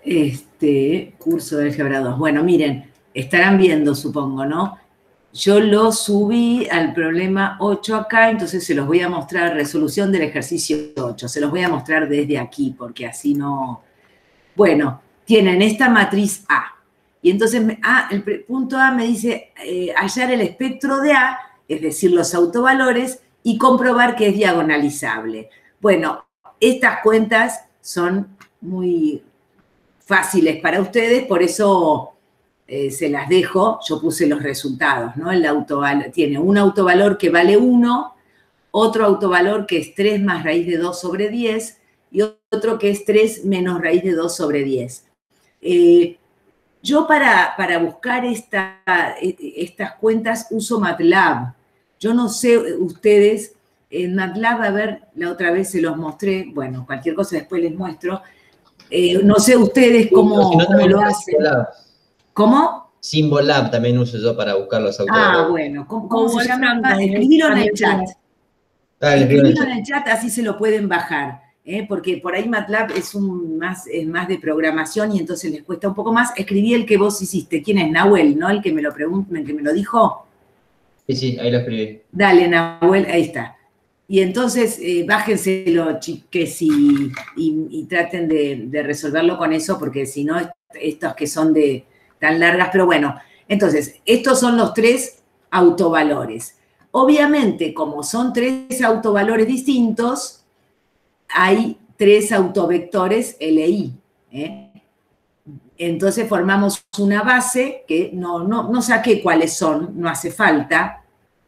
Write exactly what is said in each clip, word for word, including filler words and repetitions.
Este, curso de álgebra dos. Bueno, miren, estarán viendo, supongo, ¿no? Yo lo subí al problema ocho acá, entonces se los voy a mostrar, resolución del ejercicio ocho. Se los voy a mostrar desde aquí, porque así no... Bueno, tienen esta matriz A. Y entonces A, el punto A me dice eh, hallar el espectro de A, es decir, los autovalores, y comprobar que es diagonalizable. Bueno, estas cuentas son muy fáciles para ustedes, por eso eh, se las dejo. Yo puse los resultados, ¿no? El autovalor, tiene un autovalor que vale uno, otro autovalor que es tres más raíz de dos sobre diez, y otro que es tres menos raíz de dos sobre diez. Eh, yo para, para buscar esta, estas cuentas uso MATLAB. Yo no sé, ustedes, en MATLAB, a ver, la otra vez se los mostré, bueno, cualquier cosa después les muestro. Eh, no sé ustedes cómo, sí, no, cómo lo hacen. Symbolab. ¿Cómo? Symbolab también uso yo para buscar los autovalores. Ah, bueno, ¿cómo, cómo se llama? Escribirlo en el chat. Ah, escribirlo en el chat, así se lo pueden bajar. ¿eh? Porque por ahí MATLAB es, un más, es más de programación y entonces les cuesta un poco más. Escribí el que vos hiciste. ¿Quién es? Nahuel, ¿no? El que me lo preguntó, el que me lo dijo. Sí, sí, ahí lo escribí. Dale, Nahuel, ahí está. Y entonces eh, bájenselo, chiques, y, y, y traten de, de resolverlo con eso, porque si no, estos que son de tan largas, pero bueno. Entonces, estos son los tres autovalores. Obviamente, como son tres autovalores distintos, hay tres autovectores L I. ¿eh? Entonces formamos una base que no, no, no saqué cuáles son, no hace falta.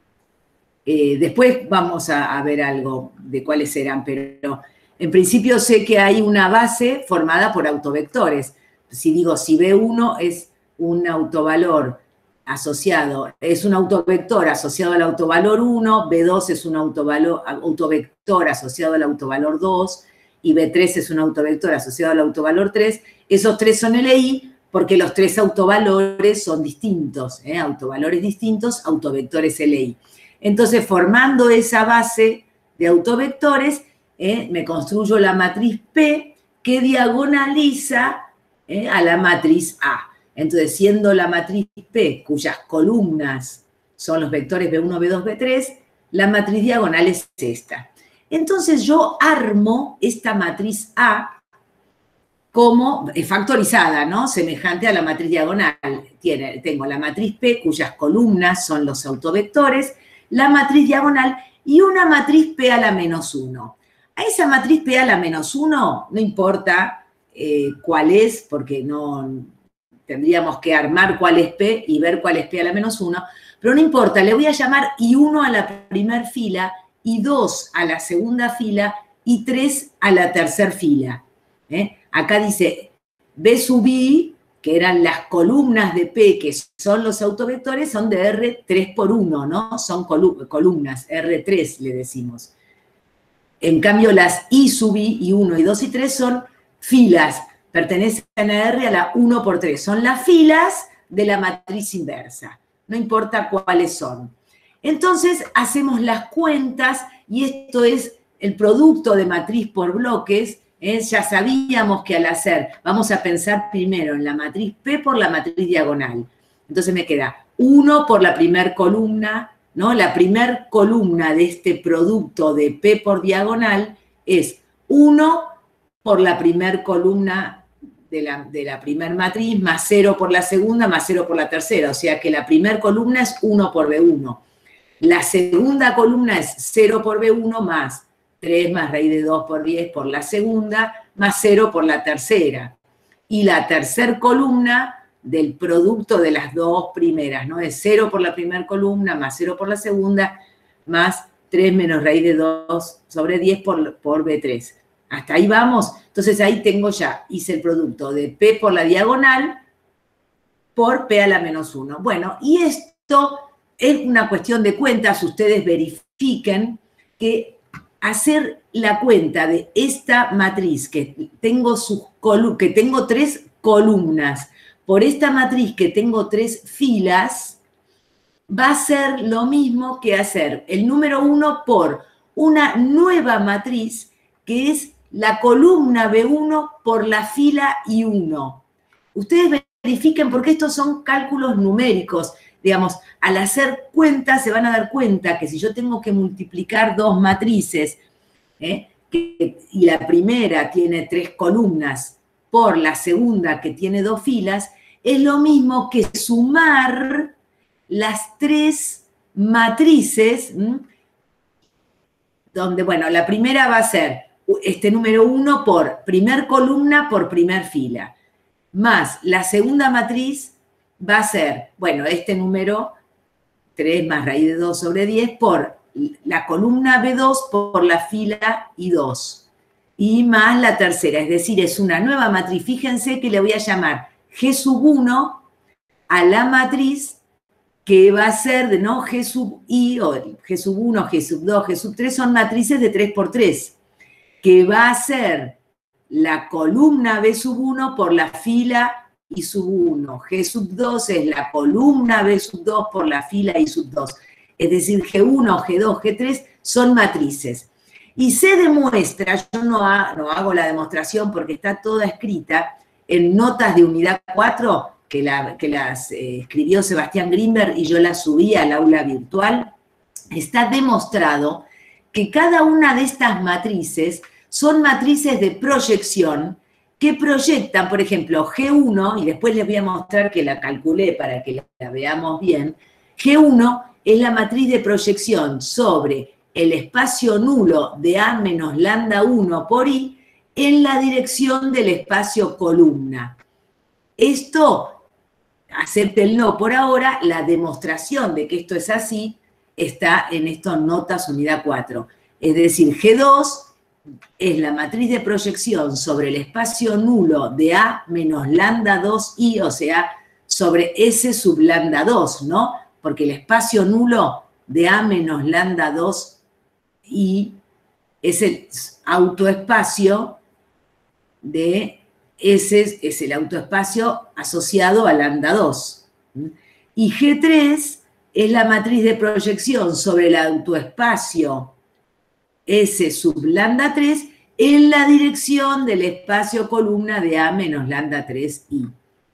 Eh, después vamos a, a ver algo de cuáles eran, pero en principio sé que hay una base formada por autovectores. Si digo, si B uno es un autovalor asociado, es un autovector asociado al autovalor uno, B dos es un autovalor, autovector asociado al autovalor dos, y B tres es un autovector asociado al autovalor tres, esos tres son L I porque los tres autovalores son distintos, ¿eh? Autovalores distintos, autovectores L I. Entonces, formando esa base de autovectores, eh, me construyo la matriz P que diagonaliza eh, a la matriz A. Entonces, siendo la matriz P, cuyas columnas son los vectores B uno, B dos, B tres, la matriz diagonal es esta. Entonces, yo armo esta matriz A como factorizada, ¿no? Semejante a la matriz diagonal. Tiene, tengo la matriz P, cuyas columnas son los autovectores, la matriz diagonal y una matriz P a la menos uno. A esa matriz P a la menos uno, no importa eh, cuál es, porque no tendríamos que armar cuál es P y ver cuál es P a la menos uno, pero no importa, le voy a llamar I uno a la primera fila, I dos a la segunda fila y tres a la tercera fila. ¿eh? Acá dice B sub I, que eran las columnas de P, que son los autovectores, son de R tres por uno, ¿no? Son columnas, R tres le decimos. En cambio, las I sub I, I uno, I dos y tres son filas, pertenecen a R a la uno por tres. Son las filas de la matriz inversa, no importa cuáles son. Entonces, hacemos las cuentas, y esto es el producto de matriz por bloques. ¿Eh? Ya sabíamos que al hacer, vamos a pensar primero en la matriz P por la matriz diagonal. Entonces me queda uno por la primer columna, ¿no? La primer columna de este producto de P por diagonal es uno por la primer columna de la, de la primer matriz, más cero por la segunda, más cero por la tercera. O sea que la primer columna es uno por B uno. La segunda columna es cero por B uno más tres más raíz de dos por diez por la segunda, más cero por la tercera. Y la tercera columna del producto de las dos primeras, ¿no? Es cero por la primera columna, más cero por la segunda, más tres menos raíz de dos sobre diez por, por B tres. Hasta ahí vamos. Entonces ahí tengo ya, hice el producto de P por la diagonal por P a la menos uno. Bueno, y esto es una cuestión de cuentas. Ustedes verifiquen que hacer la cuenta de esta matriz, que tengo, sus que tengo tres columnas, por esta matriz que tengo tres filas, va a ser lo mismo que hacer el número uno por una nueva matriz, que es la columna B uno por la fila I uno. Ustedes verifiquen porque estos son cálculos numéricos. Digamos, al hacer cuentas se van a dar cuenta que si yo tengo que multiplicar dos matrices, ¿eh? que, y la primera tiene tres columnas por la segunda que tiene dos filas, es lo mismo que sumar las tres matrices, ¿m? donde, bueno, la primera va a ser este número uno por primer columna por primer fila, más la segunda matriz va a ser, bueno, este número tres más raíz de dos sobre diez por la columna B dos por la fila I dos. Y más la tercera, es decir, es una nueva matriz. Fíjense que le voy a llamar G sub uno a la matriz que va a ser de no G sub I, o G sub uno, G sub dos, G sub tres, son matrices de tres por tres, que va a ser la columna B sub uno por la fila I sub uno. G sub dos es la columna B sub dos por la fila I sub dos. Es decir, G uno, G dos, G tres son matrices. Y se demuestra, yo no, ha, no hago la demostración porque está toda escrita en notas de unidad cuatro, que, la, que las eh, escribió Sebastián Grimberg y yo las subí al aula virtual. Está demostrado que cada una de estas matrices son matrices de proyección que proyectan, por ejemplo, G uno, y después les voy a mostrar que la calculé para que la veamos bien. G uno es la matriz de proyección sobre el espacio nulo de A menos lambda uno por I en la dirección del espacio columna. Esto, acéptenlo por ahora, la demostración de que esto es así está en estas notas unidad cuatro. Es decir, G dos es la matriz de proyección sobre el espacio nulo de A menos lambda dos I, o sea, sobre S sub lambda dos, ¿no? Porque el espacio nulo de A menos lambda dos I es el autoespacio de S, es el autoespacio asociado a lambda dos. Y G tres es la matriz de proyección sobre el autoespacio S sub lambda tres en la dirección del espacio columna de A menos lambda tres I.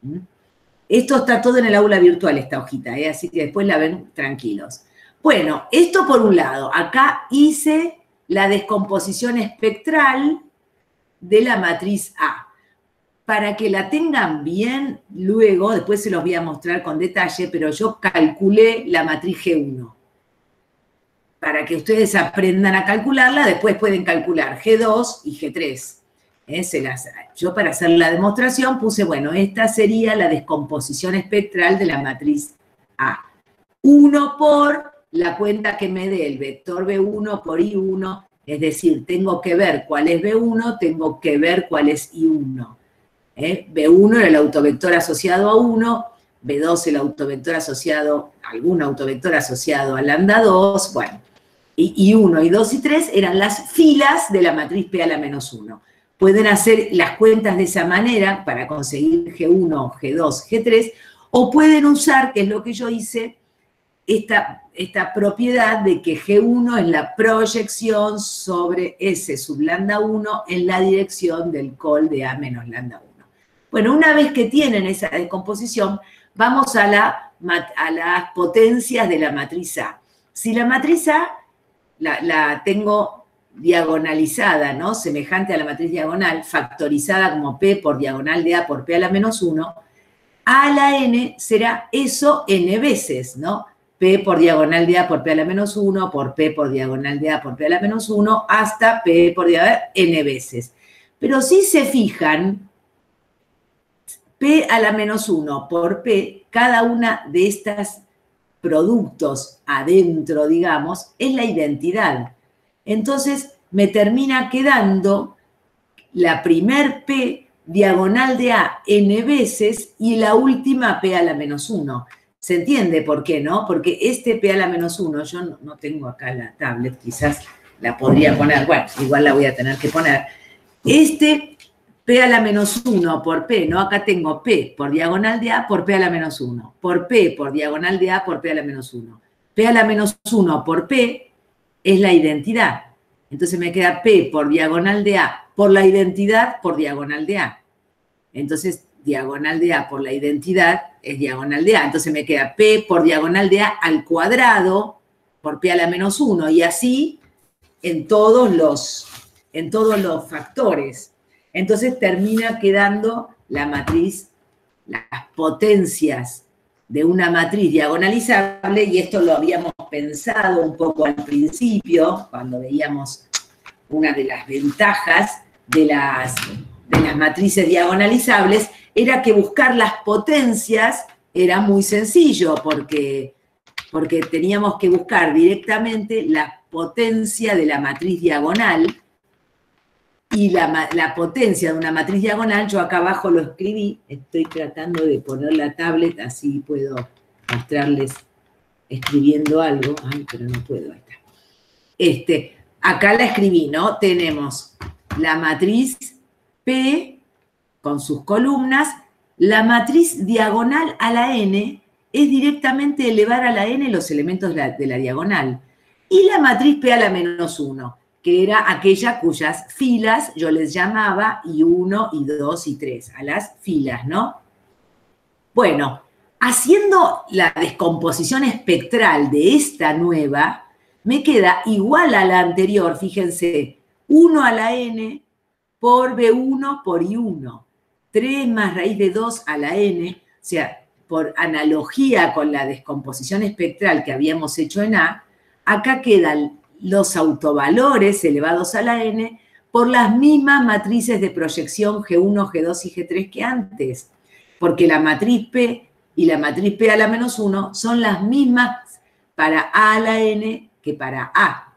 Esto está todo en el aula virtual, esta hojita, ¿eh? Así que después la ven tranquilos. Bueno, esto por un lado. Acá hice la descomposición espectral de la matriz A. Para que la tengan bien, luego, después se los voy a mostrar con detalle, pero yo calculé la matriz G uno. Para que ustedes aprendan a calcularla, después pueden calcular G dos y G tres. ¿Eh? Se las, yo para hacer la demostración puse, bueno, esta sería la descomposición espectral de la matriz A. uno por la cuenta que me dé el vector B uno por I uno, es decir, tengo que ver cuál es B uno, tengo que ver cuál es I uno. ¿Eh? B uno era el autovector asociado a uno, B dos el autovector asociado, algún autovector asociado a lambda dos, bueno. Y, y uno, y dos y tres eran las filas de la matriz P a la menos uno. Pueden hacer las cuentas de esa manera para conseguir G uno, G dos, G tres, o pueden usar, que es lo que yo hice, esta, esta propiedad de que G uno es la proyección sobre S sub lambda uno en la dirección del col de A menos lambda uno. Bueno, una vez que tienen esa descomposición, vamos a, la, a las potencias de la matriz A. Si la matriz A la, la tengo diagonalizada, ¿no? Semejante a la matriz diagonal, factorizada como P por diagonal de A por P a la menos uno, A a la N será eso N veces, ¿no? P por diagonal de A por P a la menos uno, por P por diagonal de A por P a la menos uno, hasta P por diagonal N veces. Pero si se fijan, P a la menos uno por P, cada una de estas productos adentro, digamos, es la identidad. Entonces, me termina quedando la primer P diagonal de A N veces y la última P a la menos uno. ¿Se entiende por qué, no? Porque este P a la menos uno, yo no, no tengo acá la tablet, quizás la podría poner, bueno, igual la voy a tener que poner. Este P a la menos uno por P, ¿no? Acá tengo P por diagonal de A por P a la menos uno, por P por diagonal de A por P a la menos uno. P a la menos uno por P es la identidad. Entonces me queda P por diagonal de A por la identidad por diagonal de A. Entonces, diagonal de A por la identidad es diagonal de A. Entonces me queda P por diagonal de A al cuadrado por P a la menos uno. Y así en todos los, en todos los factores. Entonces termina quedando la matriz, las potencias de una matriz diagonalizable, y esto lo habíamos pensado un poco al principio, cuando veíamos una de las ventajas de las, de las matrices diagonalizables, era que buscar las potencias era muy sencillo, porque, porque teníamos que buscar directamente la potencia de la matriz diagonal, y la, la potencia de una matriz diagonal, yo acá abajo lo escribí, estoy tratando de poner la tablet, así puedo mostrarles escribiendo algo. Ay, pero no puedo, ahí está. Este, acá la escribí, ¿no? Tenemos la matriz P con sus columnas, la matriz diagonal a la n es directamente elevar a la n los elementos de la, de la diagonal, y la matriz P a la menos uno, que era aquella cuyas filas yo les llamaba I uno, I dos y tres, a las filas, ¿no? Bueno, haciendo la descomposición espectral de esta nueva, me queda igual a la anterior, fíjense, uno a la n por B uno por I uno, tres más raíz de dos a la n, o sea, por analogía con la descomposición espectral que habíamos hecho en A, acá quedan los autovalores elevados a la n por las mismas matrices de proyección G uno, G dos y G tres que antes, porque la matriz P y la matriz P a la menos uno son las mismas para A a la n que para A.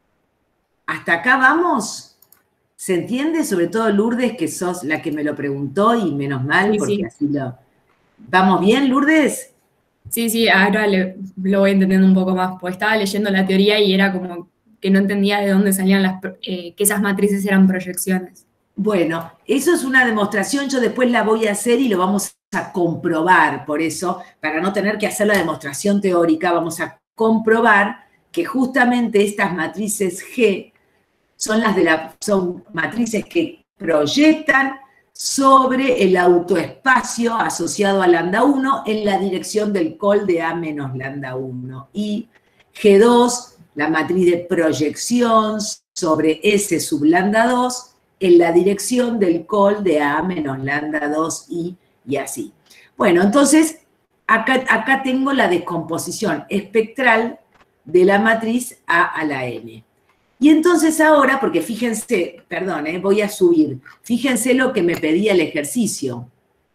¿Hasta acá vamos? ¿Se entiende? Sobre todo Lourdes, que sos la que me lo preguntó, y menos mal, Sí, porque sí. así lo... ¿Vamos bien, Lourdes? Sí, sí, ahora le- lo voy entendiendo un poco más, porque estaba leyendo la teoría y era como que no entendía de dónde salían las, pro- eh, que esas matrices eran proyecciones. Bueno, eso es una demostración, yo después la voy a hacer y lo vamos a comprobar. Por eso, para no tener que hacer la demostración teórica, vamos a comprobar que justamente estas matrices G son las de la, son matrices que proyectan sobre el autoespacio asociado a lambda uno en la dirección del col de A menos lambda uno. Y G dos, la matriz de proyección sobre S sub lambda dos en la dirección del col de A menos lambda dos y, y así. Bueno, entonces, acá, acá tengo la descomposición espectral de la matriz A a la N. Y entonces ahora, porque fíjense, perdón, eh, voy a subir, fíjense lo que me pedía el ejercicio.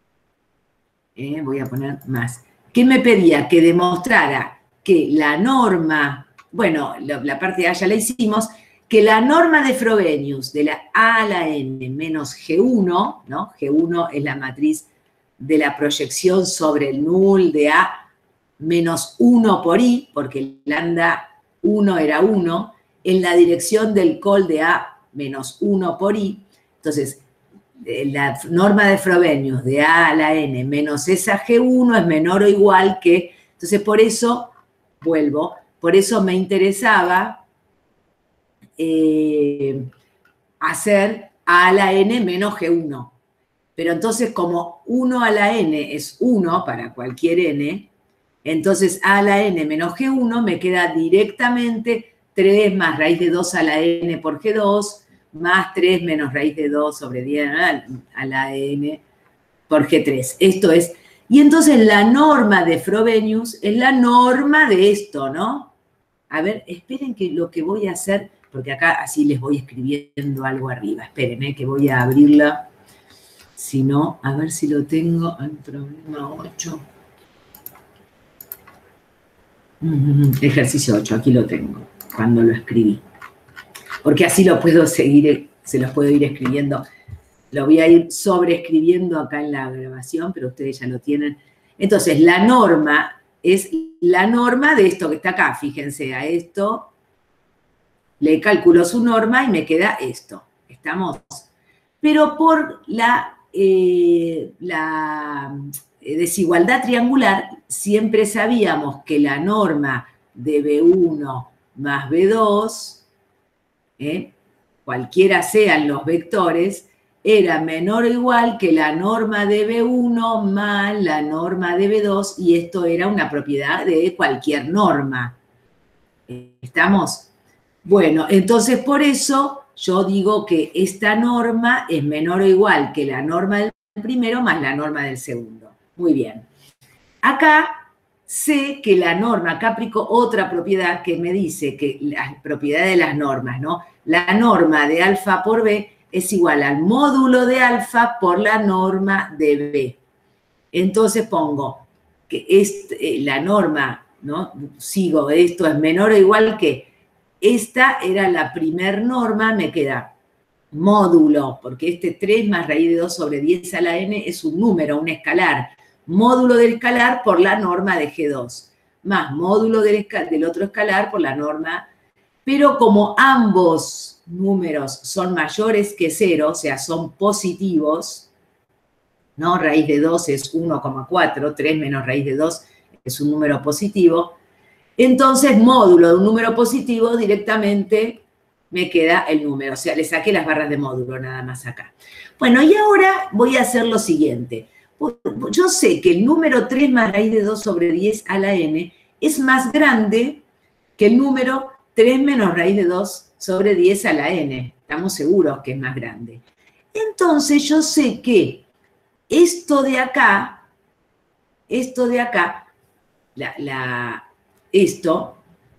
Eh, voy a poner más. ¿Qué me pedía? Que demostrara que la norma, bueno, la, la parte de A ya la hicimos, que la norma de Frobenius de la A a la N menos G uno, ¿no? G uno es la matriz de la proyección sobre el null de A menos uno por I, porque el lambda uno era uno, en la dirección del col de A menos uno por I. Entonces, la norma de Frobenius de A a la N menos esa G uno es menor o igual que... Entonces, por eso, vuelvo, por eso me interesaba eh, hacer A a la N menos G uno. Pero entonces, como uno a la N es uno para cualquier N, entonces A a la N menos G uno me queda directamente tres más raíz de dos a la N por G dos, más tres menos raíz de dos sobre diez a la N por G tres. Esto es, y entonces la norma de Frobenius es la norma de esto, ¿no? A ver, esperen que lo que voy a hacer, porque acá así les voy escribiendo algo arriba. Esperen, ¿eh? Que voy a abrirla. Si no, a ver si lo tengo. Hay problema ocho. Ejercicio ocho, aquí lo tengo, cuando lo escribí. Porque así lo puedo seguir, se los puedo ir escribiendo. Lo voy a ir sobreescribiendo acá en la grabación, pero ustedes ya lo tienen. Entonces, la norma es la norma de esto que está acá. Fíjense, a esto le calculo su norma y me queda esto. ¿Estamos? Pero por la, eh, la desigualdad triangular, siempre sabíamos que la norma de B uno más B dos, ¿eh? cualquiera sean los vectores, era menor o igual que la norma de B uno más la norma de B dos, y esto era una propiedad de cualquier norma. ¿Estamos? Bueno, entonces por eso yo digo que esta norma es menor o igual que la norma del primero más la norma del segundo. Muy bien. Acá sé que la norma, acá aplico otra propiedad que me dice que la propiedad de las normas, ¿no? La norma de alfa por B es igual al módulo de alfa por la norma de B. Entonces pongo que este, la norma, ¿no? Sigo, esto es menor o igual que, esta era la primer norma, me queda módulo, porque este tres más raíz de dos sobre diez a la n es un número, un escalar. Módulo del escalar por la norma de G dos, más módulo del, del otro escalar por la norma, pero como ambos números son mayores que cero, o sea, son positivos, ¿no? Raíz de dos es uno coma cuatro, tres menos raíz de dos es un número positivo, entonces módulo de un número positivo directamente me queda el número, o sea, le saqué las barras de módulo nada más acá. Bueno, y ahora voy a hacer lo siguiente. Yo sé que el número tres más raíz de dos sobre diez a la n es más grande que el número tres menos raíz de dos sobre diez a la n. Estamos seguros que es más grande. Entonces yo sé que esto de acá, esto de acá, la, la, esto,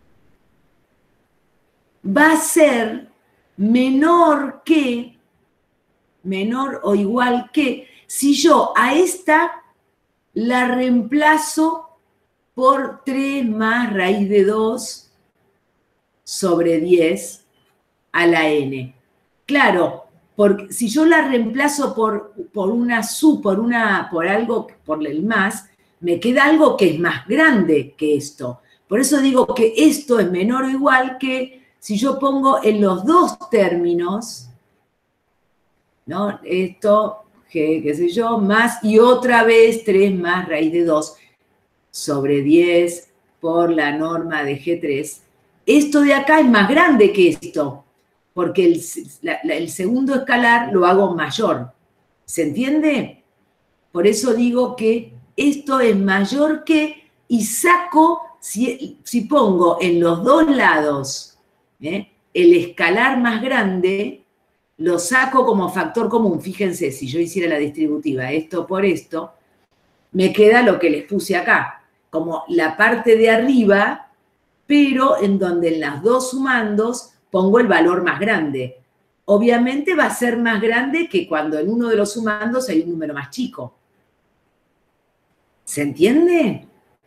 va a ser menor que, menor o igual que, si yo a esta la reemplazo por tres más raíz de dos sobre diez a la n. Claro, porque si yo la reemplazo por, por una sub, por, una, por algo, por el más, me queda algo que es más grande que esto. Por eso digo que esto es menor o igual que si yo pongo en los dos términos, ¿no? Esto, G, qué sé yo, más, y otra vez tres más raíz de dos sobre diez por la norma de G tres. Esto de acá es más grande que esto, porque el, la, el segundo escalar lo hago mayor. ¿Se entiende? Por eso digo que esto es mayor que, y saco, si, si pongo en los dos lados ¿eh? el escalar más grande, lo saco como factor común. Fíjense, si yo hiciera la distributiva, esto por esto, me queda lo que les puse acá, como la parte de arriba, pero en donde en las dos sumandos pongo el valor más grande. Obviamente va a ser más grande que cuando en uno de los sumandos hay un número más chico. ¿Se entiende?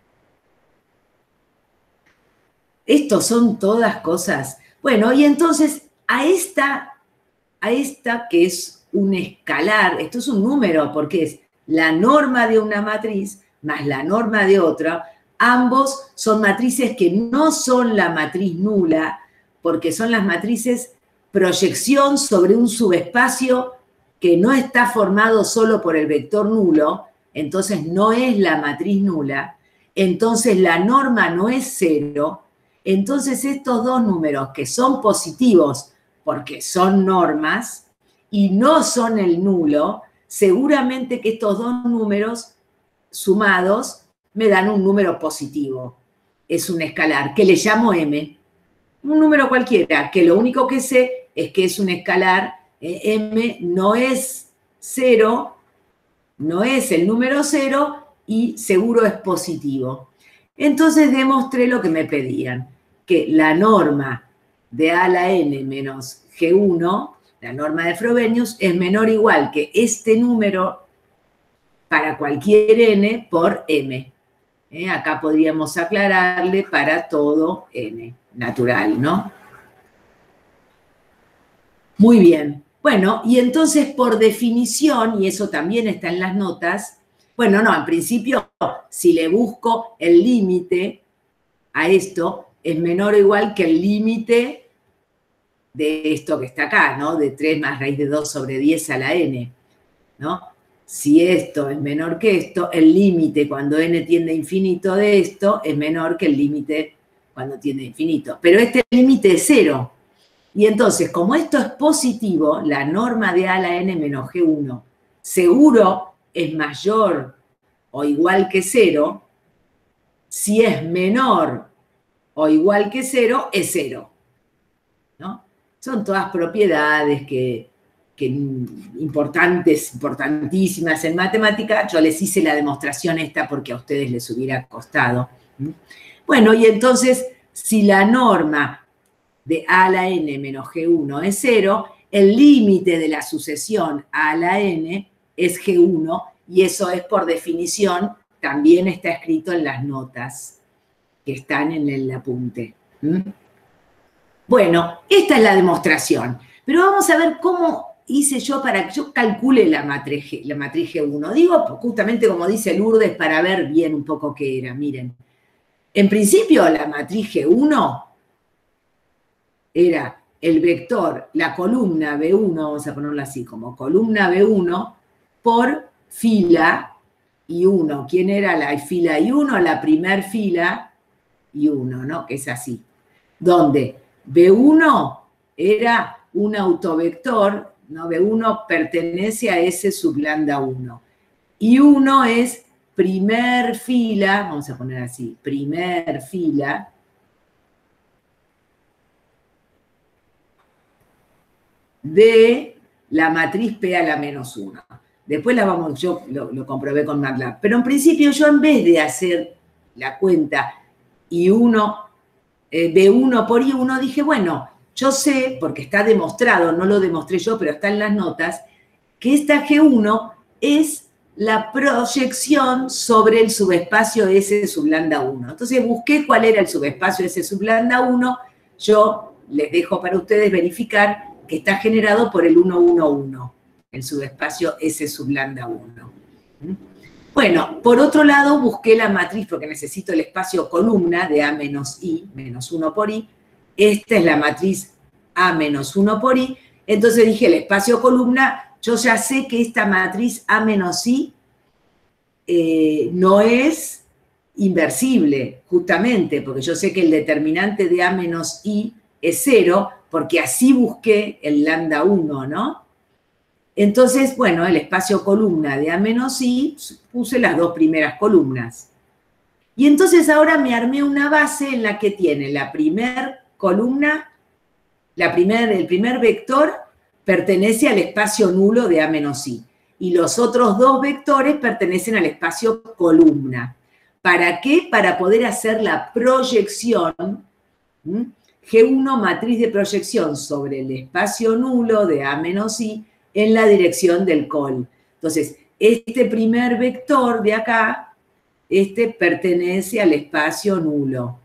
Estos son todas cosas. Bueno, y entonces a esta, a esta que es un escalar, esto es un número porque es la norma de una matriz más la norma de otra, ambos son matrices que no son la matriz nula, porque son las matrices proyección sobre un subespacio que no está formado solo por el vector nulo, entonces no es la matriz nula, entonces la norma no es cero, entonces estos dos números que son positivos porque son normas y no son el nulo, seguramente que estos dos números sumados me dan un número positivo. Es un escalar que le llamo m, un número cualquiera, que lo único que sé es que es un escalar, eh, m no es cero, no es el número cero y seguro es positivo. Entonces demostré lo que me pedían, que la norma de a a la n menos G uno, la norma de Frobenius, es menor o igual que este número para cualquier n por m. ¿Eh? Acá podríamos aclararle para todo n, natural, ¿no? Muy bien. Bueno, y entonces por definición, y eso también está en las notas, bueno, no, en principio, si le busco el límite a esto, es menor o igual que el límite de esto que está acá, ¿no? De tres más raíz de dos sobre diez a la n, ¿no? Si esto es menor que esto, el límite cuando n tiende a infinito de esto es menor que el límite cuando tiende a infinito. Pero este límite es cero. Y entonces, como esto es positivo, la norma de A a la n menos G uno seguro es mayor o igual que cero. Si es menor o igual que cero, es cero, ¿no? Son todas propiedades que, que importantes, importantísimas en matemática. Yo les hice la demostración esta porque a ustedes les hubiera costado. Bueno, y entonces, si la norma de A a la n menos G uno es cero, el límite de la sucesión A a la n es G uno, y eso es por definición, también está escrito en las notas que están en el apunte. ¿Mm? Bueno, esta es la demostración, pero vamos a ver cómo hice yo para que yo calcule la matriz, G, la matriz G uno. Digo justamente como dice Lourdes para ver bien un poco qué era, miren. En principio la matriz G uno era el vector, la columna B uno, vamos a ponerlo así, como columna B uno por fila y uno. ¿Quién era la fila y uno? La primer fila y uno, ¿no? Que es así. Donde B uno era un autovector, ¿no? B uno pertenece a S sub lambda uno. Y uno es primer fila, vamos a poner así, primer fila, de la matriz P a la menos uno. Después la vamos, yo lo, lo comprobé con MATLAB. Pero en principio yo en vez de hacer la cuenta I uno, eh, B uno por I uno, dije, bueno, yo sé, porque está demostrado, no lo demostré yo, pero está en las notas, que esta G uno es la proyección sobre el subespacio S sub lambda uno. Entonces busqué cuál era el subespacio S sub lambda uno, yo les dejo para ustedes verificar que está generado por el uno uno uno, el subespacio S sub lambda uno. Bueno, por otro lado, busqué la matriz, porque necesito el espacio columna de A menos I, menos uno por I. Esta es la matriz A menos uno por I. Entonces dije, el espacio columna, yo ya sé que esta matriz A menos I eh, no es inversible, justamente, porque yo sé que el determinante de A menos I es cero, porque así busqué el lambda uno, ¿no? Entonces, bueno, el espacio columna de A menos I, puse las dos primeras columnas. Y entonces ahora me armé una base en la que tiene la primer columna, la primer, el primer vector pertenece al espacio nulo de A menos I. Y los otros dos vectores pertenecen al espacio columna. ¿Para qué? Para poder hacer la proyección, ¿m? G uno, matriz de proyección sobre el espacio nulo de A menos I en la dirección del col. Entonces, este primer vector de acá, este pertenece al espacio nulo.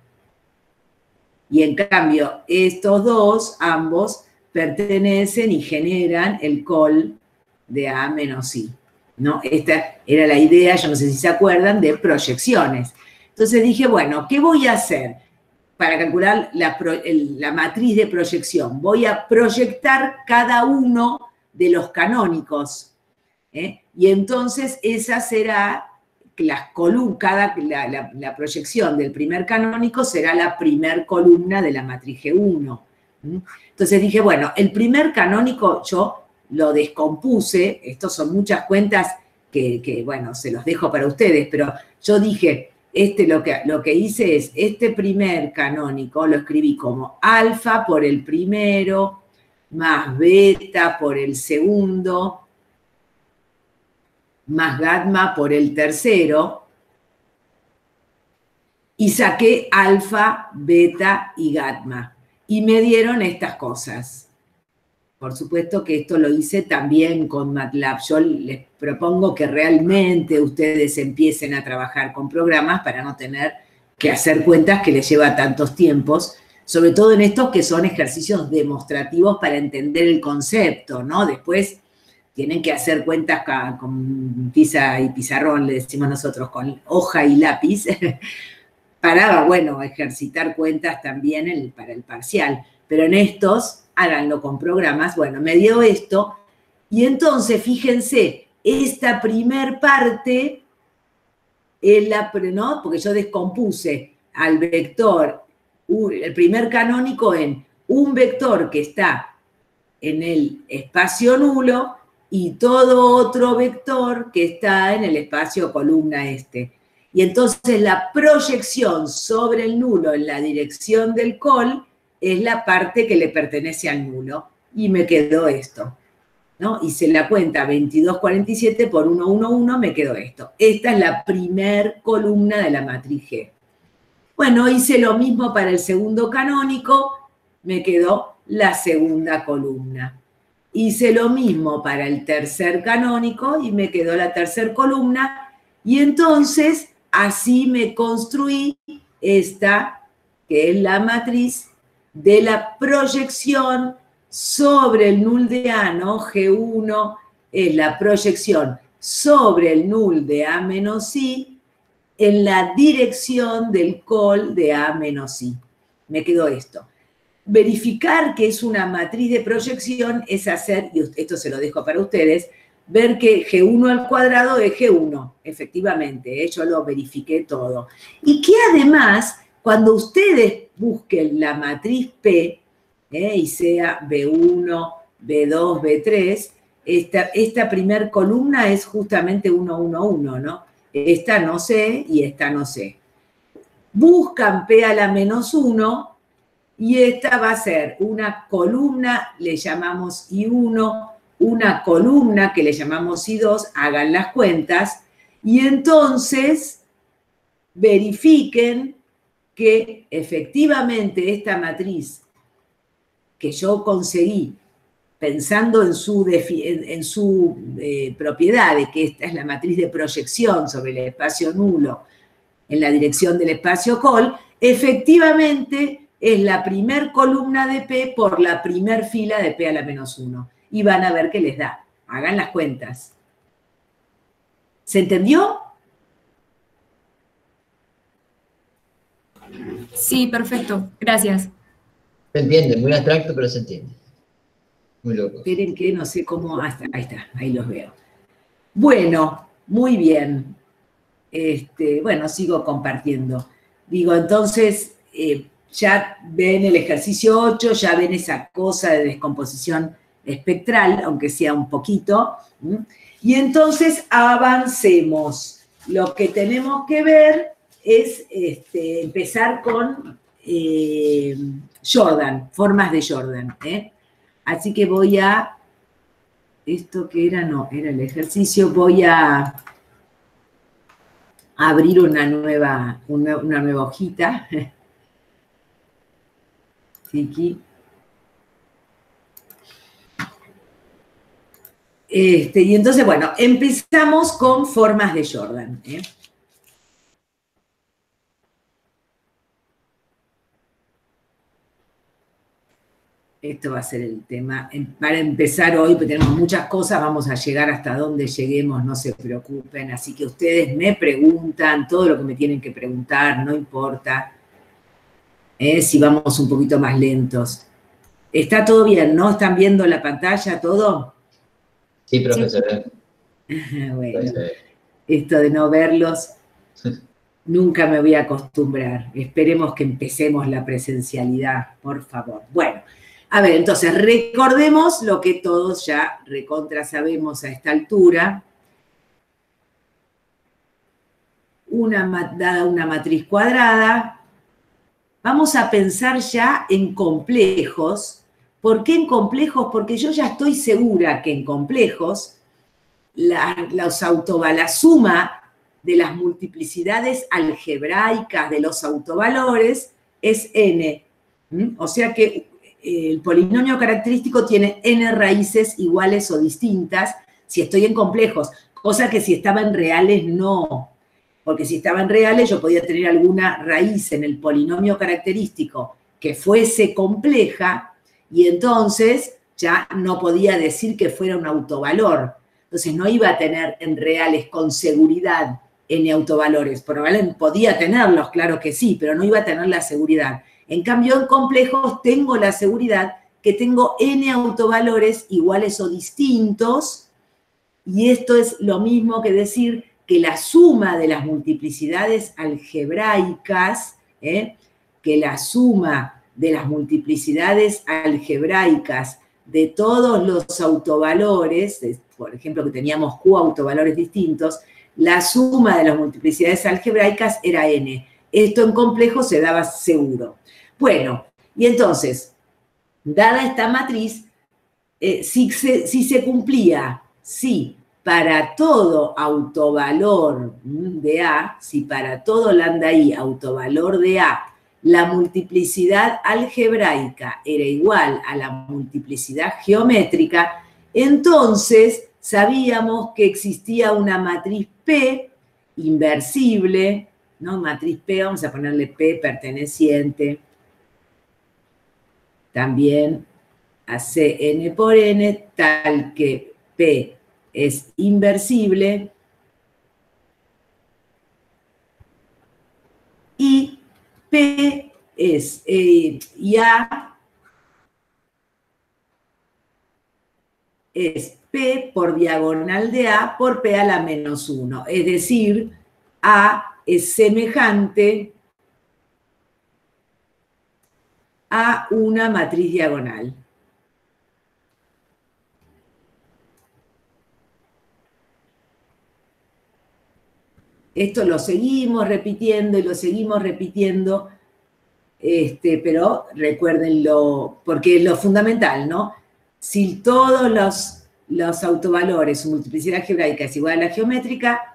Y en cambio, estos dos, ambos, pertenecen y generan el col de A menos I, ¿no? Esta era la idea, yo no sé si se acuerdan, de proyecciones. Entonces dije, bueno, ¿qué voy a hacer para calcular la, el, la matriz de proyección? Voy a proyectar cada uno de los canónicos, ¿eh? Y entonces esa será las cada, la, la, la proyección del primer canónico será la primer columna de la matriz G uno. ¿Mm? Entonces dije, bueno, el primer canónico yo lo descompuse, estos son muchas cuentas que, que, bueno, se los dejo para ustedes, pero yo dije, este lo que, lo que hice es, este primer canónico lo escribí como alfa por el primero, más beta por el segundo, más gamma por el tercero, y saqué alfa, beta y gamma. Y me dieron estas cosas. Por supuesto que esto lo hice también con MATLAB. Yo les propongo que realmente ustedes empiecen a trabajar con programas para no tener que hacer cuentas que les lleva tantos tiempos, sobre todo en estos que son ejercicios demostrativos para entender el concepto, ¿no? Después tienen que hacer cuentas con tiza y pizarrón, le decimos nosotros, con hoja y lápiz, para, bueno, ejercitar cuentas también el, para el parcial. Pero en estos, háganlo con programas. Bueno, me dio esto. Y entonces, fíjense, esta primer parte, es la, ¿no? Porque yo descompuse al vector, el primer canónico en un vector que está en el espacio nulo y todo otro vector que está en el espacio columna este. Y entonces la proyección sobre el nulo en la dirección del col es la parte que le pertenece al nulo. Y me quedó esto, ¿no? Hice la cuenta veintidós cuarenta y siete por ciento uno uno uno, me quedó esto. Esta es la primer columna de la matriz G. Bueno, hice lo mismo para el segundo canónico, me quedó la segunda columna. Hice lo mismo para el tercer canónico y me quedó la tercera columna. Y entonces, así me construí esta, que es la matriz de la proyección sobre el null de A, ¿no? G uno es la proyección sobre el null de A menos I en la dirección del col de A menos I. Me quedó esto. Verificar que es una matriz de proyección es hacer, y esto se lo dejo para ustedes, ver que G uno al cuadrado es G uno, efectivamente, ¿eh? Yo lo verifiqué todo. Y que además, cuando ustedes busquen la matriz P, ¿eh? Y sea B uno, B dos, B tres, esta, esta primer columna es justamente uno uno uno, ¿no? Esta no sé y esta no sé. Buscan P a la menos uno, y esta va a ser una columna, le llamamos I uno, una columna que le llamamos I dos, hagan las cuentas, y entonces verifiquen que efectivamente esta matriz que yo conseguí pensando en su, en, en su eh, propiedad, de que esta es la matriz de proyección sobre el espacio nulo en la dirección del espacio col, efectivamente es la primer columna de P por la primer fila de P a la menos uno. Y van a ver qué les da. Hagan las cuentas. ¿Se entendió? Sí, perfecto. Gracias. Se entiende, muy abstracto, pero se entiende. Muy loco. Esperen que no sé cómo... Hasta, ahí está, ahí los veo. Bueno, muy bien. Este, bueno, sigo compartiendo. Digo, entonces... Eh, ya ven el ejercicio ocho, ya ven esa cosa de descomposición espectral, aunque sea un poquito. Y entonces avancemos. Lo que tenemos que ver es este, empezar con eh, Jordan, formas de Jordan. ¿eh? Así que voy a, esto que era, no, era el ejercicio, voy a abrir una nueva, una, una nueva hojita. Aquí. Este, y entonces, bueno, empezamos con formas de Jordan. ¿eh? Esto va a ser el tema. Para empezar hoy, porque tenemos muchas cosas, vamos a llegar hasta donde lleguemos, no se preocupen. Así que ustedes me preguntan todo lo que me tienen que preguntar, no importa. ¿Eh? Si vamos un poquito más lentos. ¿Está todo bien, no? ¿Están viendo la pantalla todo? Sí, profesor. Bueno, esto de no verlos, nunca me voy a acostumbrar. Esperemos que empecemos la presencialidad, por favor. Bueno, a ver, entonces, recordemos lo que todos ya recontra sabemos a esta altura. Una, dada una matriz cuadrada, vamos a pensar ya en complejos. ¿Por qué en complejos? Porque yo ya estoy segura que en complejos la, los autovalores, la suma de las multiplicidades algebraicas de los autovalores es n. ¿Mm? O sea que el polinomio característico tiene n raíces iguales o distintas si estoy en complejos, cosa que si estaba en reales no. Porque si estaban reales yo podía tener alguna raíz en el polinomio característico que fuese compleja y entonces ya no podía decir que fuera un autovalor. Entonces no iba a tener en reales con seguridad n autovalores. Probablemente podía tenerlos, claro que sí, pero no iba a tener la seguridad. En cambio en complejos tengo la seguridad que tengo n autovalores iguales o distintos y esto es lo mismo que decir que la suma de las multiplicidades algebraicas, ¿eh? que la suma de las multiplicidades algebraicas de todos los autovalores, por ejemplo, que teníamos Q autovalores distintos, la suma de las multiplicidades algebraicas era n. Esto en complejo se daba seguro. Bueno, y entonces, dada esta matriz, eh, si, se, si se cumplía, si para todo autovalor de A, si para todo lambda I autovalor de A, la multiplicidad algebraica era igual a la multiplicidad geométrica, entonces sabíamos que existía una matriz P inversible, ¿no? Matriz P, vamos a ponerle P perteneciente también a Cn por n, tal que P es inversible y P es, eh, y A es P por diagonal de A por P a la menos uno. Es decir, A es semejante a una matriz diagonal. Esto lo seguimos repitiendo y lo seguimos repitiendo, este, pero recuérdenlo, porque es lo fundamental, ¿no? Si todos los, los autovalores, su multiplicidad algebraica es igual a la geométrica,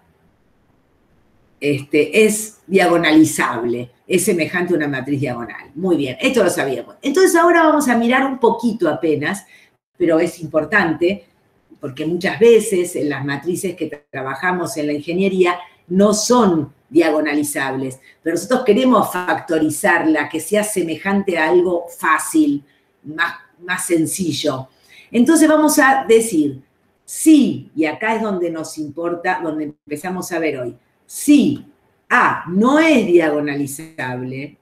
este, es diagonalizable, es semejante a una matriz diagonal. Muy bien, esto lo sabíamos. Entonces ahora vamos a mirar un poquito apenas, pero es importante, porque muchas veces en las matrices que trabajamos en la ingeniería no son diagonalizables, pero nosotros queremos factorizarla, que sea semejante a algo fácil, más, más sencillo. Entonces vamos a decir, si, y acá es donde nos importa, donde empezamos a ver hoy, si A no es diagonalizable,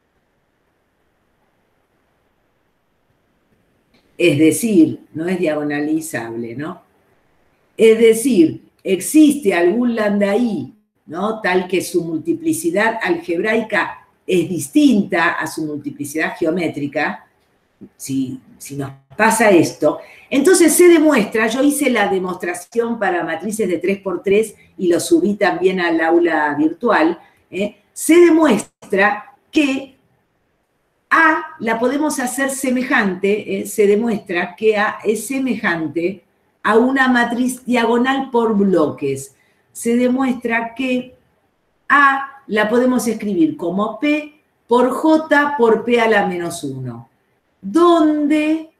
es decir, no es diagonalizable, ¿no? Es decir, existe algún lambda I, ¿no? Tal que su multiplicidad algebraica es distinta a su multiplicidad geométrica, si, si nos pasa esto, entonces se demuestra, yo hice la demostración para matrices de tres por tres y lo subí también al aula virtual, ¿eh? Se demuestra que A la podemos hacer semejante, ¿eh? Se demuestra que A es semejante a una matriz diagonal por bloques. Se demuestra que A la podemos escribir como P por J por P a la menos uno, donde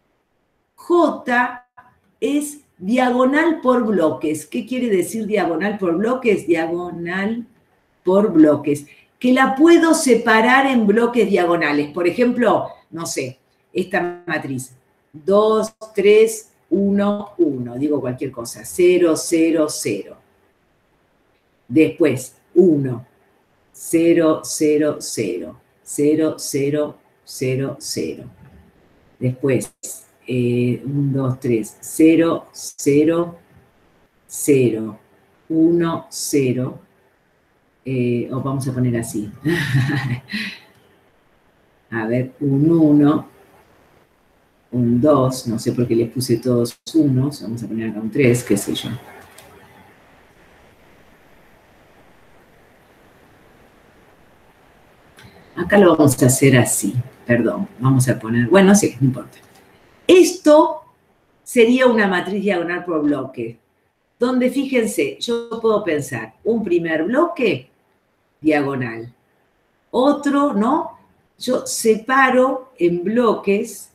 J es diagonal por bloques. ¿Qué quiere decir diagonal por bloques? Diagonal por bloques. Que la puedo separar en bloques diagonales. Por ejemplo, no sé, esta matriz, dos, tres, uno, uno, digo cualquier cosa, cero, cero, cero. Después, uno, cero, cero, cero, cero, cero, cero, cero. Después, eh, uno, dos, tres, cero, cero, cero, uno, cero. Eh, o vamos a poner así. A ver, un uno, un dos, no sé por qué les puse todos unos, vamos a poner acá un tres, qué sé yo. Acá lo vamos a hacer así, perdón, vamos a poner, bueno, sí, no importa. Esto sería una matriz diagonal por bloque, donde fíjense, yo puedo pensar un primer bloque diagonal, otro, ¿no? Yo separo en bloques,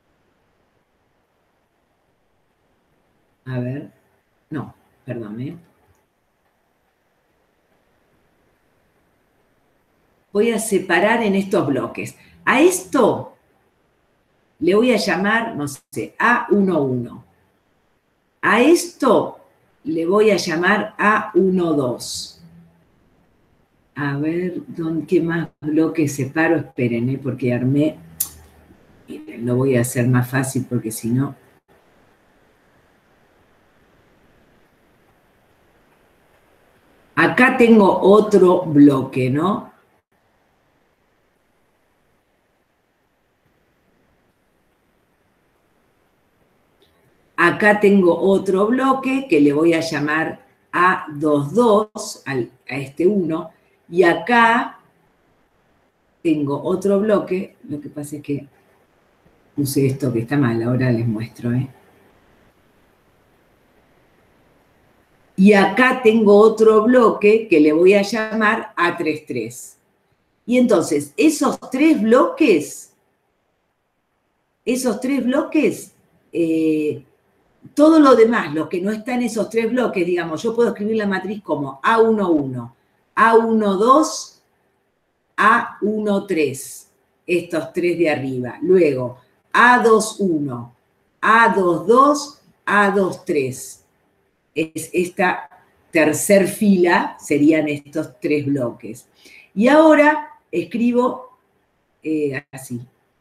a ver, no, perdón, ¿eh? Voy a separar en estos bloques. A esto le voy a llamar, no sé, A uno uno. A esto le voy a llamar A uno dos. A ver, ¿qué más bloques separo? Esperen, ¿eh? Porque armé. Miren, lo voy a hacer más fácil porque si no. Acá tengo otro bloque, ¿no? acá tengo otro bloque que le voy a llamar A dos dos, al, a este uno, y acá tengo otro bloque, lo que pasa es que puse esto que está mal, ahora les muestro, ¿eh? Y acá tengo otro bloque que le voy a llamar A tres tres. Y entonces, esos tres bloques, esos tres bloques, eh, todo lo demás, lo que no está en esos tres bloques, digamos, yo puedo escribir la matriz como A uno uno, A uno dos, A uno tres, estos tres de arriba. Luego, A dos uno, A dos dos, A dos tres. Es esta tercer fila, serían estos tres bloques. Y ahora escribo eh, así.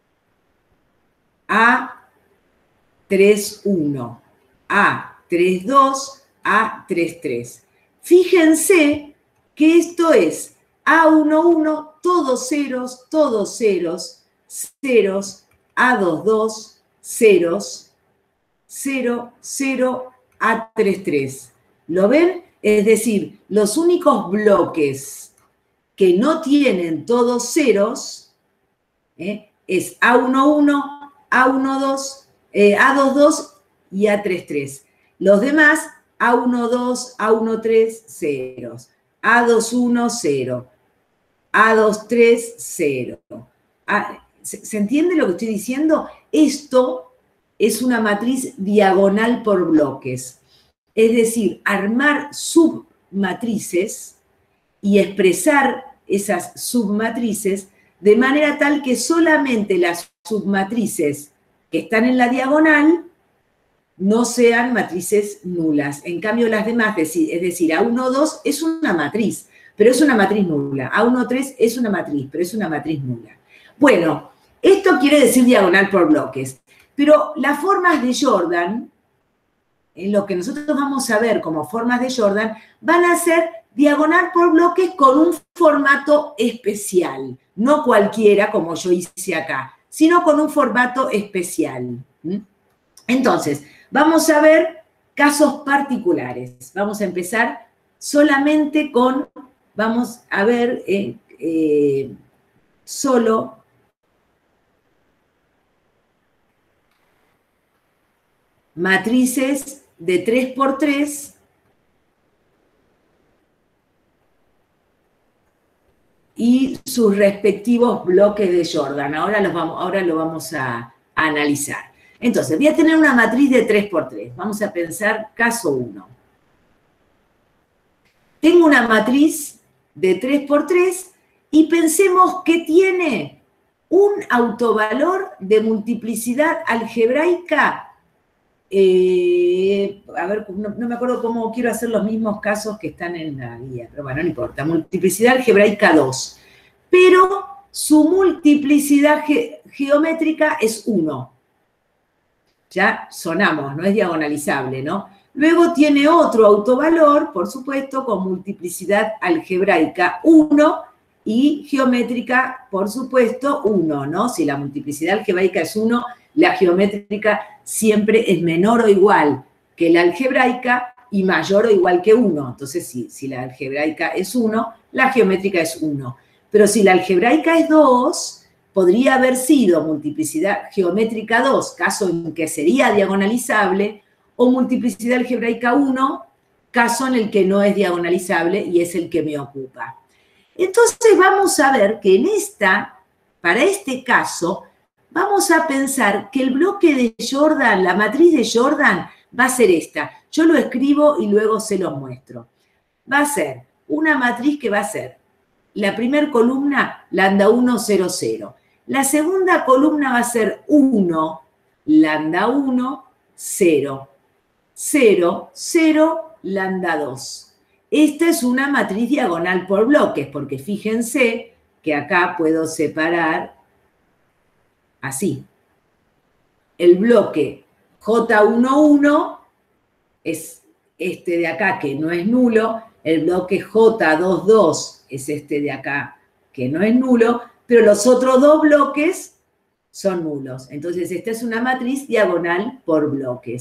A tres uno, A tres dos, A tres tres. Fíjense que esto es A uno uno, todos ceros, todos ceros, ceros, A dos dos, ceros, cero, cero, A tres tres. ¿Lo ven? Es decir, los únicos bloques que no tienen todos ceros ¿eh? es A uno uno, A uno dos, eh, A dos dos y A tres tres. Los demás, A uno dos, A uno tres, ceros. A dos uno, cero. A dos tres, cero. A, ¿se, ¿Se entiende lo que estoy diciendo? Esto es una matriz diagonal por bloques. Es decir, armar submatrices y expresar esas submatrices de manera tal que solamente las submatrices que están en la diagonal no sean matrices nulas. En cambio, las demás, es decir, A uno dos es una matriz, pero es una matriz nula. A uno tres es una matriz, pero es una matriz nula. Bueno, esto quiere decir diagonal por bloques. Pero las formas de Jordan, en lo que nosotros vamos a ver como formas de Jordan, van a ser diagonal por bloques con un formato especial. No cualquiera, como yo hice acá, sino con un formato especial. Entonces, vamos a ver casos particulares. Vamos a empezar solamente con, vamos a ver eh, eh, solo matrices de tres por tres y sus respectivos bloques de Jordan. Ahora, los vamos, ahora lo vamos a, a analizar. Entonces, voy a tener una matriz de tres por tres. Vamos a pensar caso uno. Tengo una matriz de tres por tres y pensemos que tiene un autovalor de multiplicidad algebraica. Eh, a ver, no, no me acuerdo cómo quiero hacer los mismos casos que están en la guía, pero bueno, no importa. Multiplicidad algebraica dos. Pero su multiplicidad ge geométrica es uno. Ya sonamos, no es diagonalizable, ¿no? Luego tiene otro autovalor, por supuesto, con multiplicidad algebraica uno y geométrica, por supuesto, uno, ¿no? Si la multiplicidad algebraica es uno, la geométrica siempre es menor o igual que la algebraica y mayor o igual que uno. Entonces, si, si la algebraica es uno, la geométrica es uno. Pero si la algebraica es dos, podría haber sido multiplicidad geométrica dos, caso en que sería diagonalizable, o multiplicidad algebraica uno, caso en el que no es diagonalizable y es el que me ocupa. Entonces vamos a ver que en esta, para este caso, vamos a pensar que el bloque de Jordan, la matriz de Jordan, va a ser esta. Yo lo escribo y luego se los muestro. Va a ser una matriz que va a ser la primera columna, lambda uno, cero, cero. La segunda columna va a ser uno, lambda uno, cero. cero, cero, lambda dos. Esta es una matriz diagonal por bloques, porque fíjense que acá puedo separar así. El bloque J uno uno es este de acá, que no es nulo. El bloque J dos dos es este de acá, que no es nulo. Pero los otros dos bloques son nulos. Entonces, esta es una matriz diagonal por bloques.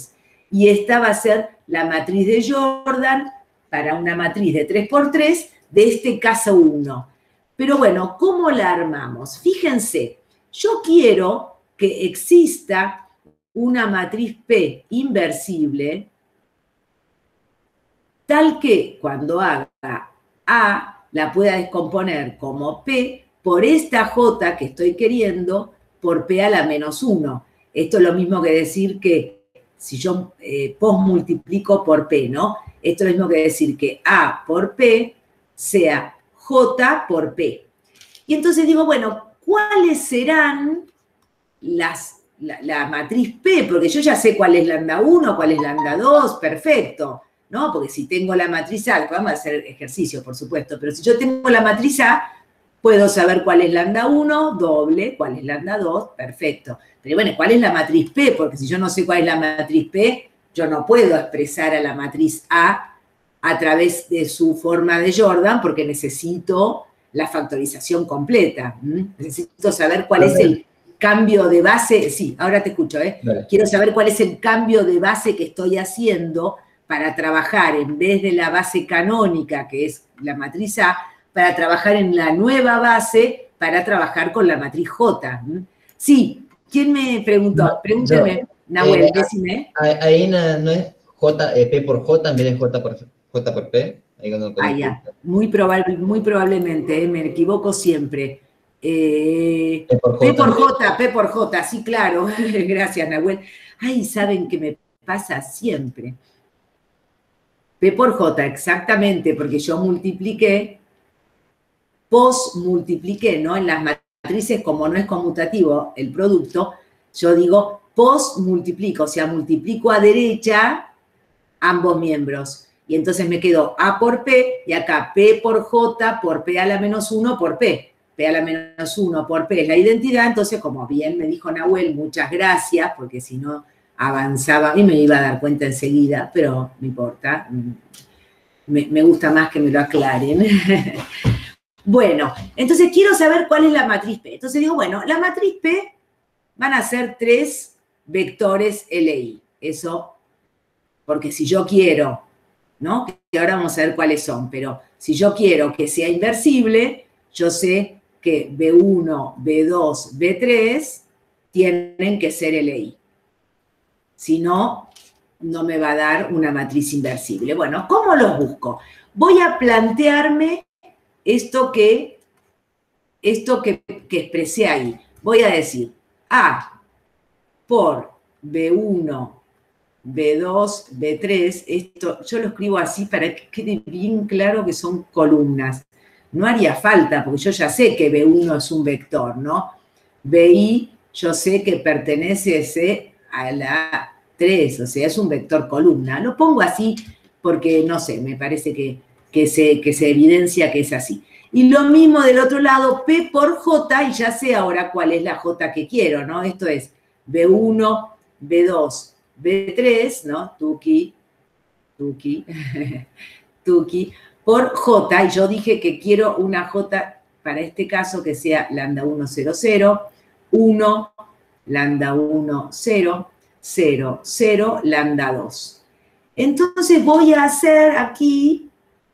y esta va a ser la matriz de Jordan para una matriz de tres por tres de este caso uno. Pero bueno, ¿cómo la armamos? Fíjense, yo quiero que exista una matriz P inversible tal que cuando haga A la pueda descomponer como P por esta J que estoy queriendo por P a la menos uno. Esto es lo mismo que decir que si yo eh, postmultiplico por P, ¿no? Esto es lo mismo que decir que A por P sea J por P. Y entonces digo, bueno, ¿cuáles serán las, la, la matriz P? Porque yo ya sé cuál es lambda uno, cuál es lambda dos, perfecto, ¿no? Porque si tengo la matriz A, vamos a hacer ejercicio, por supuesto, pero si yo tengo la matriz A, puedo saber cuál es lambda uno, doble, cuál es lambda dos, perfecto. Pero bueno, ¿cuál es la matriz P? Porque si yo no sé cuál es la matriz P, yo no puedo expresar a la matriz A a través de su forma de Jordan, porque necesito la factorización completa. ¿Mm? Necesito saber cuál es el cambio de base. Sí, ahora te escucho, ¿eh? Vale. Quiero saber cuál es el cambio de base que estoy haciendo para trabajar, en vez de la base canónica, que es la matriz A, para trabajar en la nueva base, para trabajar con la matriz J. ¿Mm? Sí, ¿quién me preguntó? No, Pregúnteme, yo, Nahuel, eh, decime. Ahí no, no es J, eh, P por J en vez de J por, J por P. Ahí no ah, ya. Muy, probable, muy probablemente, eh, me equivoco siempre. Eh, P por J, P por J, P por J, sí, claro. Gracias, Nahuel. Ay, ¿saben qué me pasa siempre? P por J, exactamente, porque yo multipliqué, post multipliqué, ¿no? En las matrices, como no es conmutativo el producto, yo digo post multiplico, o sea, multiplico a derecha ambos miembros. Y entonces me quedo A por P, y acá P por J por P a la menos uno por P. P a la menos uno por P es la identidad, entonces, como bien me dijo Nahuel, muchas gracias, porque si no avanzaba y me iba a dar cuenta enseguida, pero no importa. Me, me gusta más que me lo aclaren. Bueno, entonces quiero saber cuál es la matriz P. Entonces digo, bueno, la matriz P van a ser tres vectores L I. Eso, porque si yo quiero, ¿no? Que ahora vamos a ver cuáles son, pero si yo quiero que sea inversible, yo sé que B uno, B dos, B tres tienen que ser L I. Si no, no me va a dar una matriz inversible. Bueno, ¿cómo los busco? Voy a plantearme esto que, esto que, que expresé ahí. Voy a decir A por B uno, B dos, B tres, esto yo lo escribo así para que quede bien claro que son columnas. No haría falta, porque yo ya sé que B uno es un vector, ¿no? B I, yo sé que pertenece a la tres, o sea, es un vector columna. Lo pongo así porque, no sé, me parece que, que, se, que se evidencia que es así. Y lo mismo del otro lado, P por J, y ya sé ahora cuál es la J que quiero, ¿no? Esto es B uno, B dos, B tres, ¿no? Tuki, Tuki, Tuki, por J, y yo dije que quiero una J, para este caso, que sea lambda uno, cero, cero, uno, lambda uno, cero, cero, cero, lambda dos. Entonces voy a hacer aquí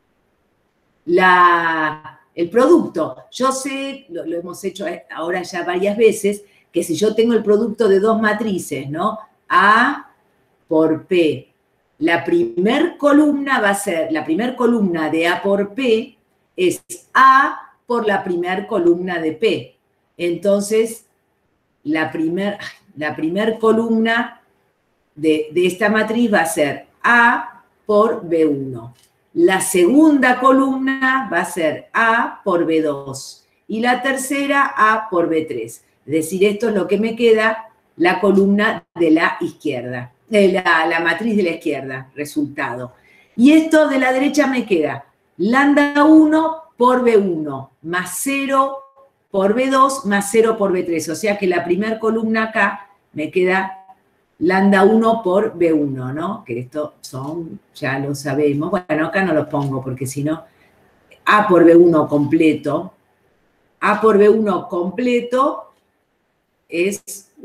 la, el producto. Yo sé, lo, lo hemos hecho ahora ya varias veces, que si yo tengo el producto de dos matrices, ¿no? A por P, la primer columna va a ser, la primer columna de A por P es A por la primer columna de P. Entonces, la primer, la primer columna de, de esta matriz va a ser A por B uno. La segunda columna va a ser A por B dos. Y la tercera, A por B tres. Es decir, esto es lo que me queda, la columna de la izquierda. De la, la matriz de la izquierda, resultado. Y esto de la derecha me queda lambda uno por B uno, más cero por B dos, más cero por B tres. O sea que la primera columna acá me queda lambda uno por B uno, ¿no? Que estos son, ya lo sabemos. Bueno, acá no los pongo porque si no, A por B uno completo. A por B uno completo es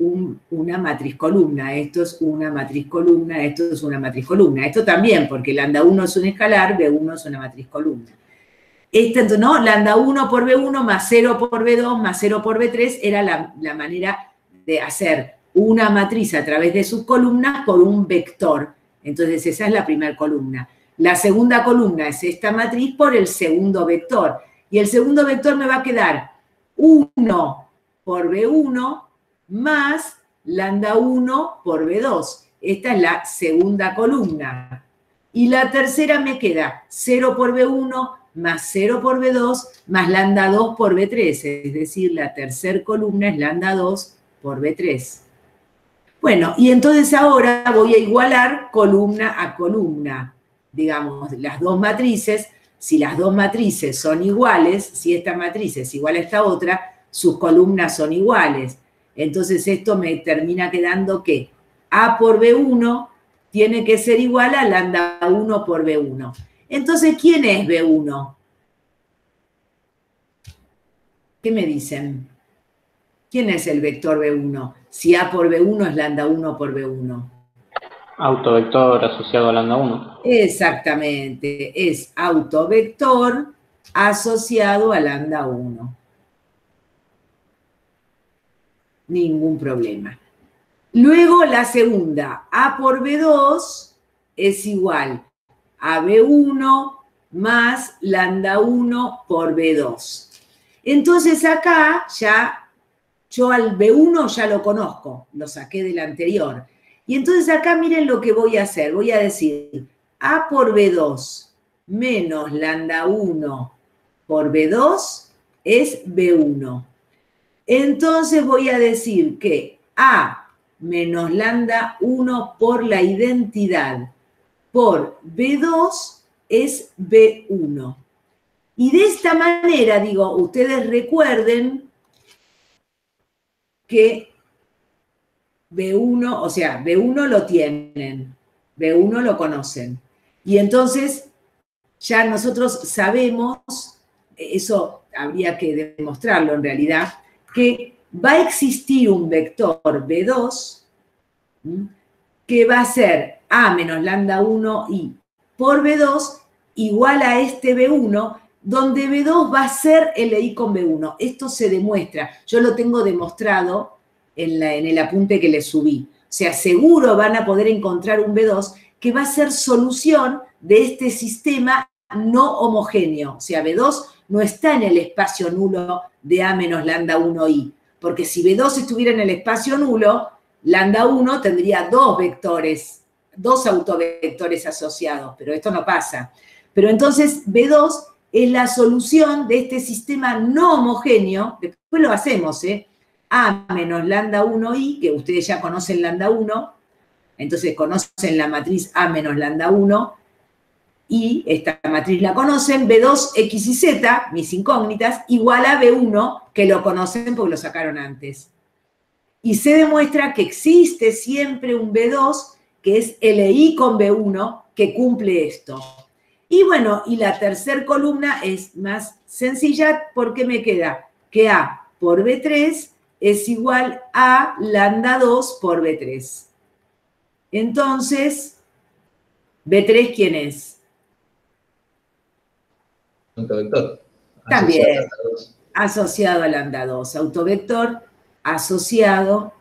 un, una matriz columna, esto es una matriz columna, esto es una matriz columna. Esto también, porque lambda uno es un escalar, B uno es una matriz columna. Esta, entonces, ¿no? Lambda uno por B uno más cero por B dos más cero por B tres era la, la manera de hacer una matriz a través de sus columnas por un vector. Entonces esa es la primera columna. La segunda columna es esta matriz por el segundo vector. Y el segundo vector me va a quedar uno por B uno más lambda uno por B dos. Esta es la segunda columna. Y la tercera me queda cero por B uno más cero por B dos más lambda dos por B tres. Es decir, la tercera columna es lambda dos por B tres. Bueno, y entonces ahora voy a igualar columna a columna. Digamos, las dos matrices, si las dos matrices son iguales, si esta matriz es igual a esta otra, sus columnas son iguales. Entonces esto me termina quedando que A por B uno tiene que ser igual a lambda uno por B uno. Entonces, ¿quién es B uno? ¿Qué me dicen? ¿Quién es el vector B uno? Si A por B uno es lambda uno por B uno. Autovector asociado a lambda uno. Exactamente, es autovector asociado a lambda uno. Ningún problema. Luego la segunda, A por B dos es igual a B uno más lambda uno por B dos. Entonces acá ya, yo al B uno ya lo conozco, lo saqué del anterior. Y entonces acá miren lo que voy a hacer. Voy a decir A por B dos menos lambda uno por B dos es B uno. Entonces voy a decir que A menos lambda uno por la identidad por B dos es B uno. Y de esta manera, digo, ustedes recuerden que B uno, o sea, B uno lo tienen, B uno lo conocen. Y entonces ya nosotros sabemos, eso habría que demostrarlo en realidad, que va a existir un vector B dos que va a ser A menos lambda uno i por B dos igual a este B uno, donde B dos va a ser L I con B uno. Esto se demuestra, yo lo tengo demostrado en, la, en el apunte que les subí. O sea, seguro van a poder encontrar un B dos que va a ser solución de este sistema no homogéneo. O sea, B dos no está en el espacio nulo de A menos lambda uno i, porque si B dos estuviera en el espacio nulo, lambda uno tendría dos vectores, dos autovectores asociados, pero esto no pasa. Pero entonces B dos es la solución de este sistema no homogéneo, después lo hacemos, ¿eh? A menos lambda uno i, que ustedes ya conocen lambda uno, entonces conocen la matriz A menos lambda uno, y esta matriz la conocen, B dos, X y Z, mis incógnitas, igual a B uno, que lo conocen porque lo sacaron antes. Y se demuestra que existe siempre un B dos, que es L I con B uno, que cumple esto. Y bueno, y la tercera columna es más sencilla porque me queda que A por B tres es igual a lambda dos por B tres. Entonces, B tres, ¿quién es? Autovector. También, asociado a lambda dos. Autovector asociado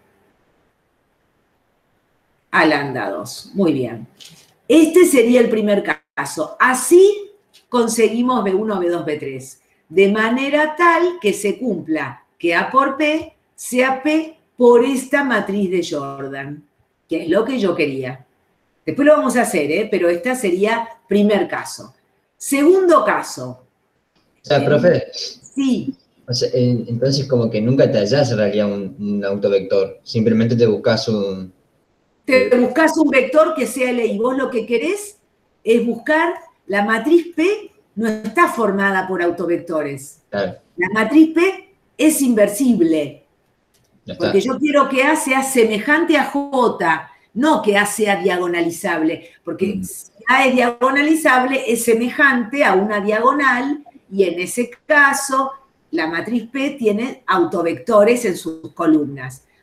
a lambda dos. Muy bien. Este sería el primer caso. Así conseguimos B uno, B dos, B tres. De manera tal que se cumpla que A por P sea P por esta matriz de Jordan, que es lo que yo quería. Después lo vamos a hacer, ¿eh? Pero este sería primer caso. Segundo caso. O sea, profe. Sí. O sea, entonces como que nunca te hallás en realidad un, un autovector. Simplemente te buscas un... Te buscas un vector que sea L I. Vos lo que querés es buscar la matriz P, no está formada por autovectores. Claro. La matriz P es inversible. Porque yo quiero que A sea semejante a J, no que A sea diagonalizable. Porque mm. si A es diagonalizable, es semejante a una diagonal, y en ese caso, la matriz P tiene autovectores en sus columnas.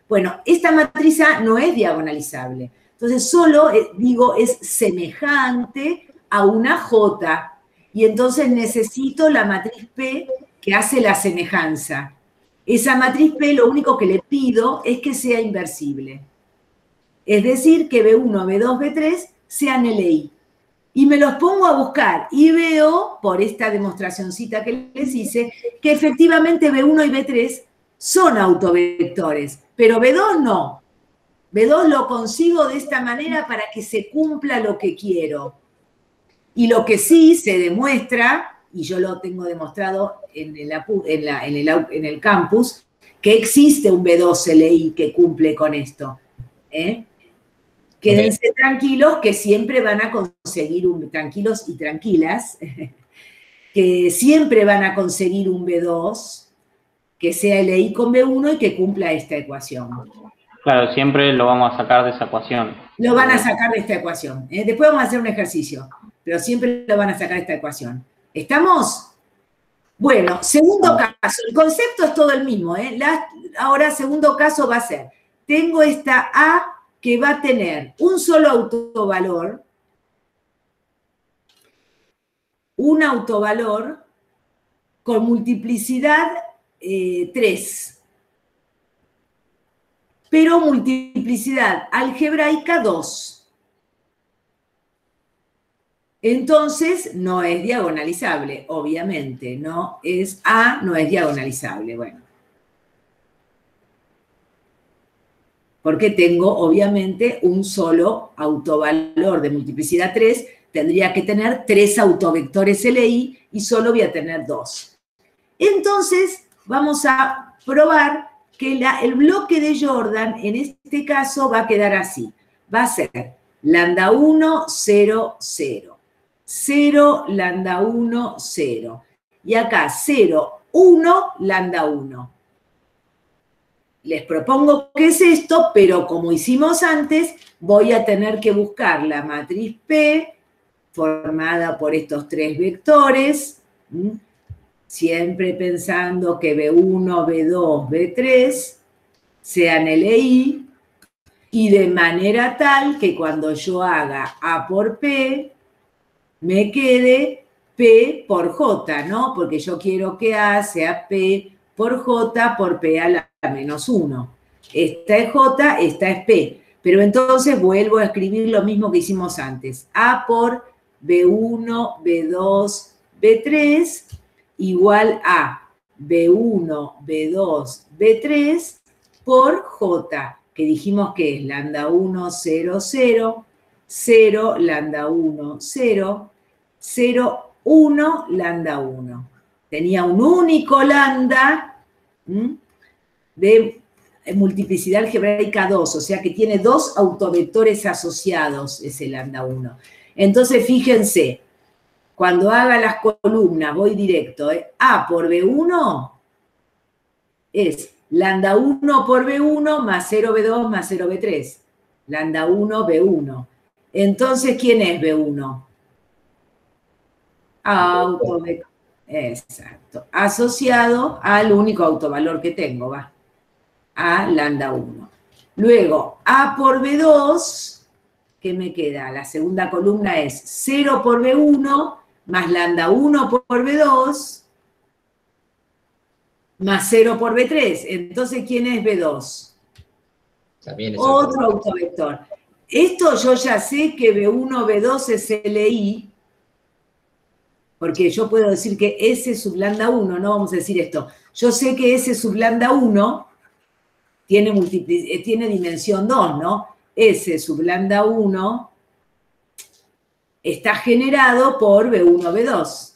Bueno, esta matriz A no es diagonalizable. Entonces, solo, eh, digo, es semejante a una J. Y entonces necesito la matriz P que hace la semejanza. Esa matriz P lo único que le pido es que sea inversible. Es decir, que B uno, B dos, B tres sean L I. Y me los pongo a buscar y veo, por esta demostracioncita que les hice, que efectivamente B uno y B tres son autovectores, pero B dos no. B dos lo consigo de esta manera para que se cumpla lo que quiero. Y lo que sí se demuestra, y yo lo tengo demostrado en el, en la, en el, en el campus, que existe un B dos L I que cumple con esto. ¿Eh? Quédense okay. tranquilos que siempre van a conseguir un, tranquilos y tranquilas, que siempre van a conseguir un B dos que sea L I con B uno y que cumpla esta ecuación. Claro, siempre lo vamos a sacar de esa ecuación. Lo van a sacar de esta ecuación. ¿eh? Después vamos a hacer un ejercicio, pero siempre lo van a sacar de esta ecuación. ¿Estamos? Bueno, segundo caso. El concepto es todo el mismo. ¿eh? La, ahora, segundo caso va a ser, tengo esta A que va a tener un solo autovalor, un autovalor con multiplicidad eh, tres, pero multiplicidad algebraica dos. Entonces, no es diagonalizable, obviamente, ¿no? Es A, no es diagonalizable, bueno. Porque tengo, obviamente, un solo autovalor de multiplicidad tres, tendría que tener tres autovectores L I y solo voy a tener dos. Entonces, vamos a probar que la, el bloque de Jordan, en este caso, va a quedar así. Va a ser lambda uno, cero, cero. cero, lambda uno, cero. Y acá cero, uno, lambda uno. Les propongo qué es esto, pero como hicimos antes, voy a tener que buscar la matriz P, formada por estos tres vectores, ¿m? Siempre pensando que B uno, B dos, B tres sean L I, y de manera tal que cuando yo haga A por P, me quede P por J, ¿no? Porque yo quiero que A sea P por J por P a la menos uno. Esta es J, esta es P. Pero entonces vuelvo a escribir lo mismo que hicimos antes. A por B uno, B dos, B tres igual a B uno, B dos, B tres por J, que dijimos que es lambda uno, cero, cero, cero, lambda uno, cero, cero, uno, lambda uno. Tenía un único lambda ¿m? de multiplicidad algebraica dos, o sea que tiene dos autovectores asociados ese lambda uno. Entonces, fíjense, cuando haga las columnas, voy directo, ¿eh? A por B uno es lambda uno por B uno más cero B dos más cero B tres. Lambda uno, B uno. Entonces, ¿quién es B uno? Autovector. Exacto. Asociado al único autovalor que tengo, va. A lambda uno. Luego, A por B dos, ¿qué me queda? La segunda columna es cero por B uno más lambda uno por B dos más cero por B tres. Entonces, ¿quién es B dos? También es otro autovector. Esto yo ya sé que B uno, B dos es L I, porque yo puedo decir que S sub lambda uno, no vamos a decir esto. Yo sé que S sub lambda uno tiene, tiene dimensión dos, ¿no? S sub lambda uno está generado por B uno, B dos.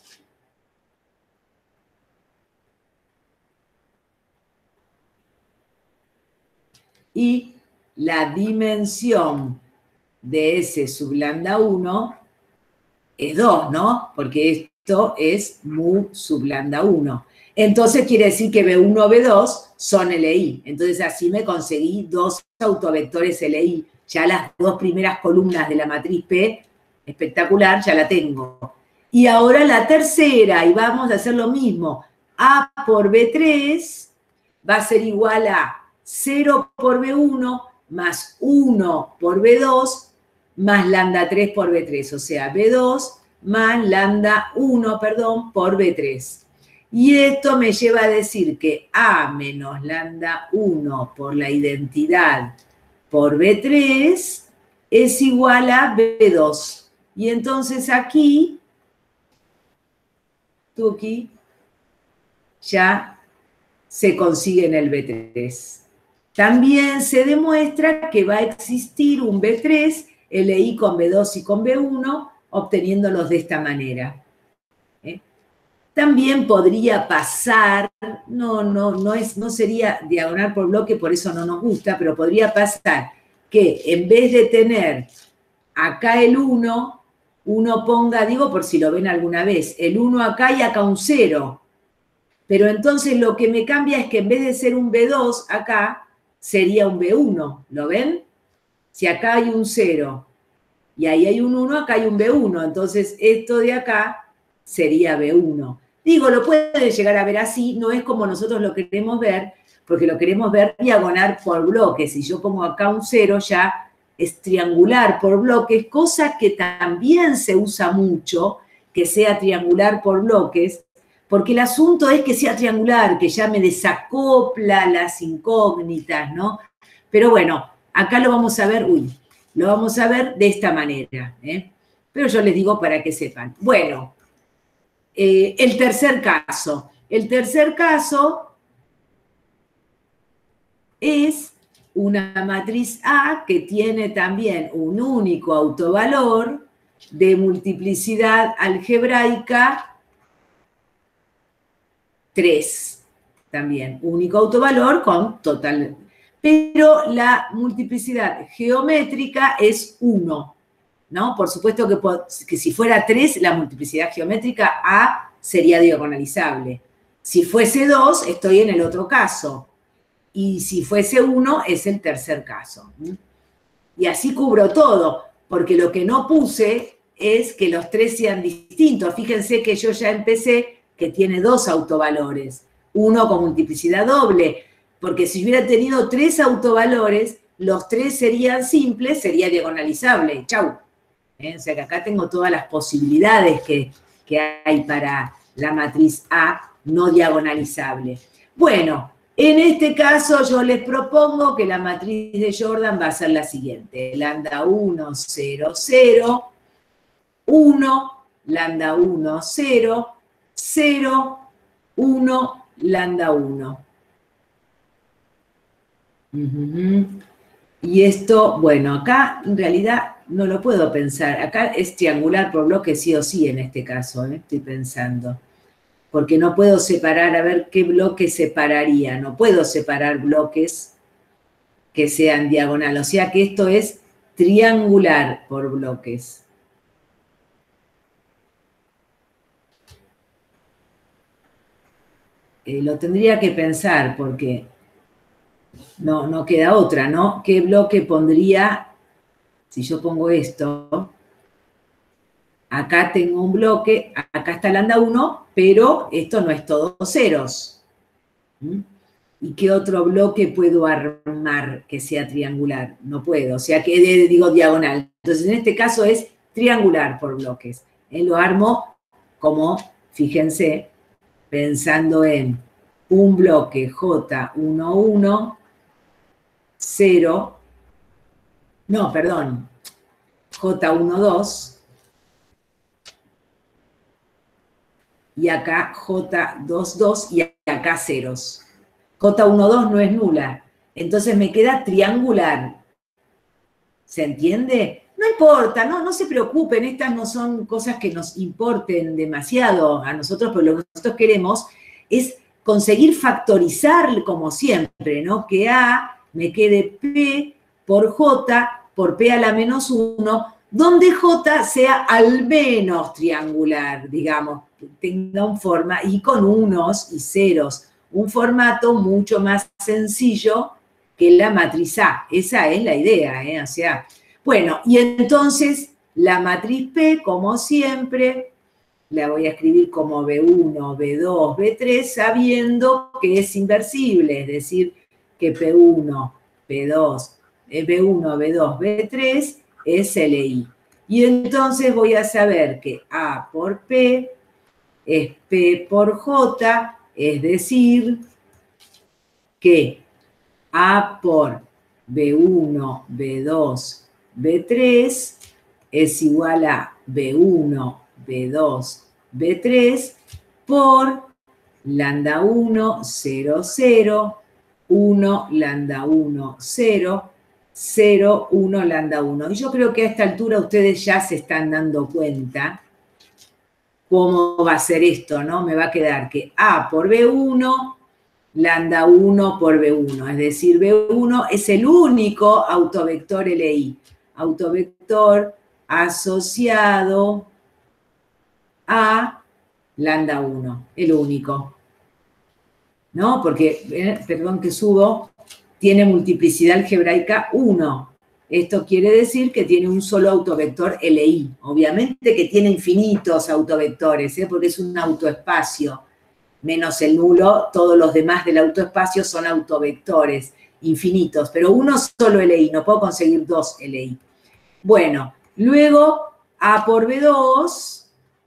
Y la dimensión de S sub lambda uno es dos, ¿no? Porque esto es mu sub lambda uno. Entonces quiere decir que B uno, B dos son L I. Entonces así me conseguí dos autovectores L I. Ya las dos primeras columnas de la matriz P, espectacular, ya la tengo. Y ahora la tercera, y vamos a hacer lo mismo. A por B tres va a ser igual a cero por B uno más uno por B dos más lambda tres por B tres, o sea, B dos más lambda uno, perdón, por B tres. Y esto me lleva a decir que A menos lambda uno por la identidad por B tres es igual a B dos. Y entonces aquí, tuki, ya se consigue en el B tres. También se demuestra que va a existir un B tres, L I con B dos y con B uno, obteniéndolos de esta manera. ¿Eh? También podría pasar, no, no, no, es, no sería diagonal por bloque, por eso no nos gusta, pero podría pasar que en vez de tener acá el uno, uno ponga, digo por si lo ven alguna vez, el uno acá y acá un cero. Pero entonces lo que me cambia es que en vez de ser un B dos acá, sería un B uno. ¿Lo ven? Si acá hay un cero y ahí hay un uno, acá hay un B uno. Entonces esto de acá sería B uno. Digo, lo pueden llegar a ver así, no es como nosotros lo queremos ver, porque lo queremos ver diagonal por bloques. Si yo pongo acá un cero, ya es triangular por bloques, cosa que también se usa mucho, que sea triangular por bloques, porque el asunto es que sea triangular, que ya me desacopla las incógnitas, ¿no? Pero bueno, acá lo vamos a ver, uy, lo vamos a ver de esta manera, ¿eh? Pero yo les digo para que sepan. Bueno, eh, el tercer caso. El tercer caso es una matriz A que tiene también un único autovalor de multiplicidad algebraica tres, también, único autovalor con total, pero la multiplicidad geométrica es uno, ¿no? Por supuesto que, que si fuera tres, la multiplicidad geométrica A sería diagonalizable. Si fuese dos, estoy en el otro caso, y si fuese uno, es el tercer caso. Y así cubro todo, porque lo que no puse es que los tres sean distintos. Fíjense que yo ya empecé que tiene dos autovalores, uno con multiplicidad doble, porque si hubiera tenido tres autovalores, los tres serían simples, sería diagonalizable, chau. ¿Eh? O sea que acá tengo todas las posibilidades que, que hay para la matriz A no diagonalizable. Bueno, en este caso yo les propongo que la matriz de Jordan va a ser la siguiente, lambda uno, cero, cero, uno, lambda uno, cero, cero, uno, lambda uno. Uh-huh. Y esto, bueno, acá en realidad no lo puedo pensar. Acá es triangular por bloque sí o sí en este caso, ¿eh? Estoy pensando. Porque no puedo separar, a ver qué bloque separaría. No puedo separar bloques que sean diagonal. O sea que esto es triangular por bloques. Eh, lo tendría que pensar porque no, no queda otra, ¿no? ¿Qué bloque pondría si yo pongo esto? Acá tengo un bloque, acá está lambda uno, pero esto no es todo ceros. ¿Mm? ¿Y qué otro bloque puedo armar que sea triangular? No puedo, o sea que digo diagonal. Entonces en este caso es triangular por bloques. Eh, lo armo como, fíjense, pensando en un bloque J uno, uno, cero, no, perdón, J uno, dos, y acá J dos, dos, y acá ceros. J uno, dos no es nula, entonces me queda triangular. ¿Se entiende? No importa, no, no se preocupen, estas no son cosas que nos importen demasiado a nosotros, pero lo que nosotros queremos es conseguir factorizar como siempre, ¿no? Que A me quede P por J por P a la menos uno, donde J sea al menos triangular, digamos, tenga un forma, y con unos y ceros, un formato mucho más sencillo que la matriz A. Esa es la idea, ¿eh? O sea, bueno, y entonces la matriz P, como siempre, la voy a escribir como B uno, B dos, B tres, sabiendo que es inversible, es decir, que P uno, P dos, B uno, B dos, B tres es L I. Y entonces voy a saber que A por P es P por J, es decir, que A por B uno, B dos, B tres es igual a B uno, B dos, B tres por lambda uno, cero, cero, uno, lambda uno, cero, cero, uno, lambda uno. Y yo creo que a esta altura ustedes ya se están dando cuenta cómo va a ser esto, ¿no? Me va a quedar que A por B uno, lambda uno por B uno. Es decir, B uno es el único autovector L I. Autovector asociado a lambda uno, el único. ¿No? Porque, eh, perdón que subo, tiene multiplicidad algebraica uno. Esto quiere decir que tiene un solo autovector L I. Obviamente que tiene infinitos autovectores, ¿eh? Porque es un autoespacio. Menos el nulo, todos los demás del autoespacio son autovectores infinitos. Pero uno solo L I, no puedo conseguir dos L I. Bueno, luego A por B dos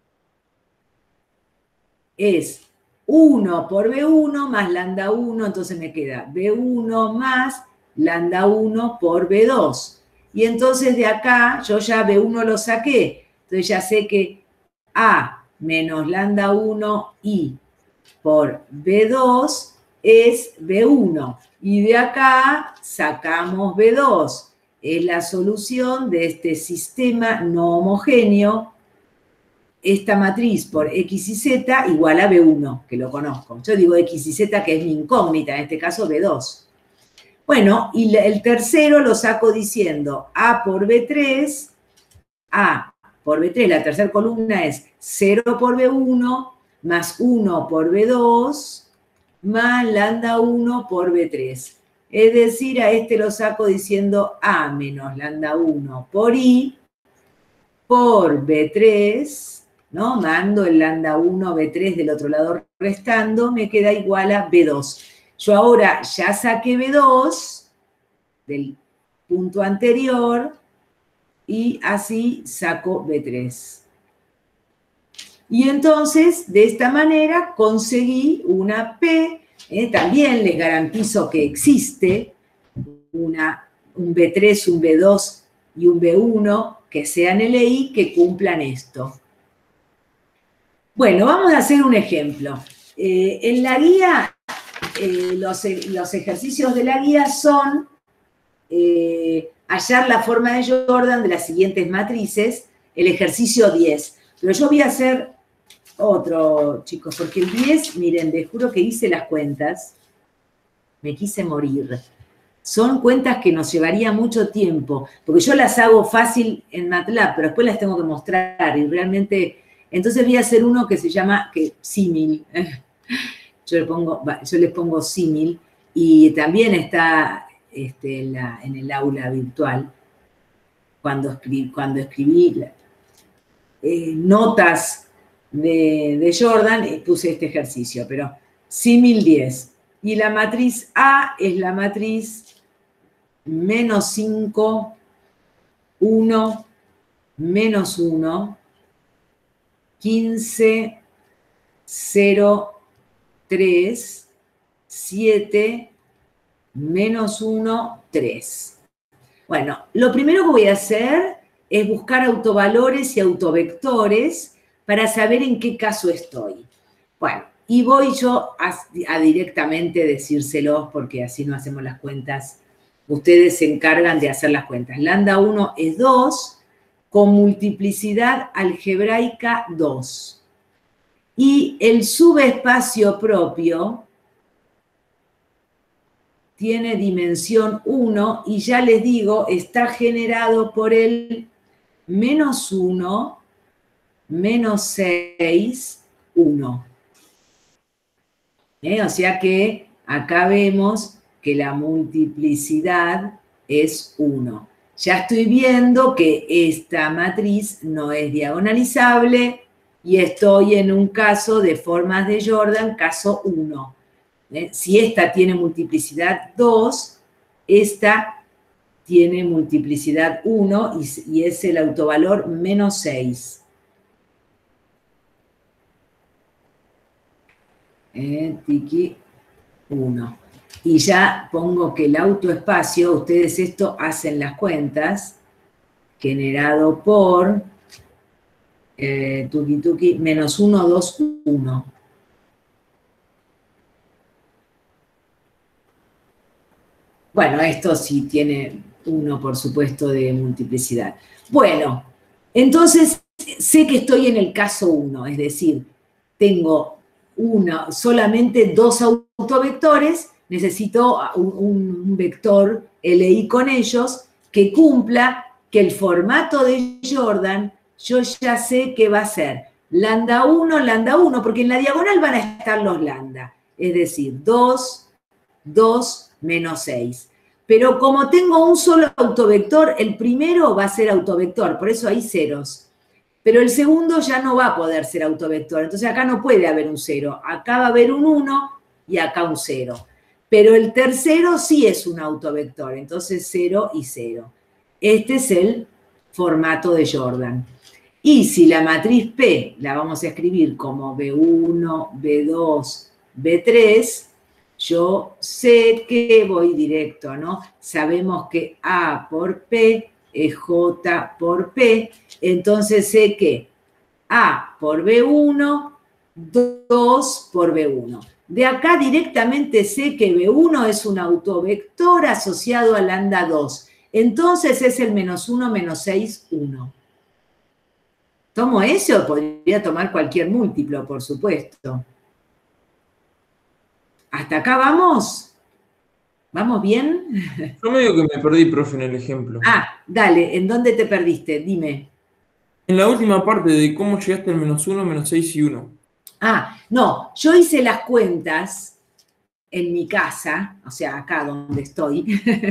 es uno por B uno más lambda uno, entonces me queda B uno más lambda uno por B dos. Y entonces de acá yo ya B uno lo saqué. Entonces ya sé que A menos lambda uno I por B dos es B uno. Y de acá sacamos B dos. Es la solución de este sistema no homogéneo. Esta matriz por X y Z igual a B uno, que lo conozco. Yo digo X y Z, que es mi incógnita, en este caso B dos. Bueno, y el tercero lo saco diciendo A por B tres, A por B tres, la tercera columna es cero por B uno, más uno por B dos, más lambda uno por B tres. Es decir, a este lo saco diciendo A menos lambda uno por I por B tres, ¿no? Mando el lambda uno, B tres del otro lado restando, me queda igual a B dos. Yo ahora ya saqué B dos del punto anterior y así saco B tres. Y entonces, de esta manera, conseguí una P. Eh, también les garantizo que existe una, un B tres, un B dos y un B uno que sean L I que cumplan esto. Bueno, vamos a hacer un ejemplo. Eh, en la guía, eh, los, los ejercicios de la guía son eh, hallar la forma de Jordan de las siguientes matrices, el ejercicio diez. Pero yo voy a hacer otro, chicos, porque el diez, miren, les juro que hice las cuentas, me quise morir. Son cuentas que nos llevaría mucho tiempo, porque yo las hago fácil en MATLAB, pero después las tengo que mostrar y realmente... Entonces voy a hacer uno que se llama que, símil. Yo le pongo, yo les pongo símil y también está este, en, la, en el aula virtual. Cuando escribí, cuando escribí eh, notas de, de Jordan, eh, puse este ejercicio, pero símil diez. Y la matriz A es la matriz menos cinco, uno, menos uno, quince, cero, tres, siete, menos uno, tres. Bueno, lo primero que voy a hacer es buscar autovalores y autovectores para saber en qué caso estoy. Bueno, y voy yo a, a directamente decírselos porque así no hacemos las cuentas. Ustedes se encargan de hacer las cuentas. Lambda uno es dos con multiplicidad algebraica dos. Y el subespacio propio tiene dimensión uno y ya les digo, está generado por el menos uno, menos seis, uno. ¿Eh? O sea que acá vemos que la multiplicidad es uno. Ya estoy viendo que esta matriz no es diagonalizable y estoy en un caso de formas de Jordan, caso uno. ¿eh? Si esta tiene multiplicidad dos, esta tiene multiplicidad uno y, y es el autovalor menos seis. Eh, tiki uno. Y ya pongo que el autoespacio, ustedes esto hacen las cuentas, generado por eh, tuki tuki menos uno, dos, uno. Bueno, esto sí tiene uno, por supuesto, de multiplicidad. Bueno, entonces sé que estoy en el caso uno, es decir, tengo una, solamente dos autovectores, necesito un, un vector L I con ellos que cumpla que el formato de Jordan, yo ya sé que va a ser lambda uno, lambda uno, porque en la diagonal van a estar los lambda, es decir, dos, dos, menos seis. Pero como tengo un solo autovector, el primero va a ser autovector, por eso hay ceros. Pero el segundo ya no va a poder ser autovector, entonces acá no puede haber un cero. Acá va a haber un uno y acá un cero. Pero el tercero sí es un autovector, entonces cero y cero. Este es el formato de Jordan. Y si la matriz P la vamos a escribir como B uno, B dos, B tres, yo sé que voy directo, ¿no? Sabemos que A por P es J por P, entonces sé que A por B uno, dos por B uno. De acá directamente sé que B uno es un autovector asociado a lambda dos. Entonces es el menos uno, menos seis, uno. ¿Tomo ese o podría tomar cualquier múltiplo, por supuesto? ¿Hasta acá vamos? ¿Vamos bien? Yo medio que me perdí, profe, en el ejemplo. Ah, dale, ¿en dónde te perdiste? Dime. En la última parte de cómo llegaste al menos uno, menos seis y uno. Ah, no, yo hice las cuentas en mi casa, o sea, acá donde estoy,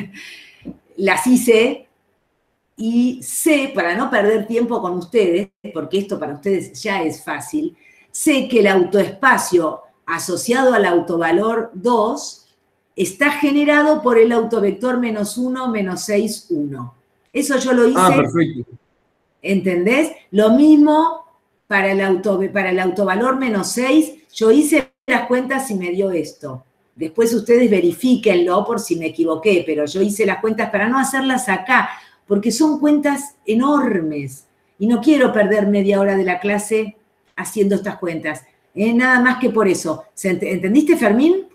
las hice y sé, para no perder tiempo con ustedes, porque esto para ustedes ya es fácil, sé que el autoespacio asociado al autovalor dos está generado por el autovector menos uno, menos seis, uno. Eso yo lo hice. Ah, perfecto. ¿Entendés? Lo mismo para el, auto, para el autovalor menos seis, yo hice las cuentas y me dio esto. Después ustedes verifíquenlo por si me equivoqué, pero yo hice las cuentas para no hacerlas acá, porque son cuentas enormes y no quiero perder media hora de la clase haciendo estas cuentas. Eh, nada más que por eso. ¿Entendiste, Fermín?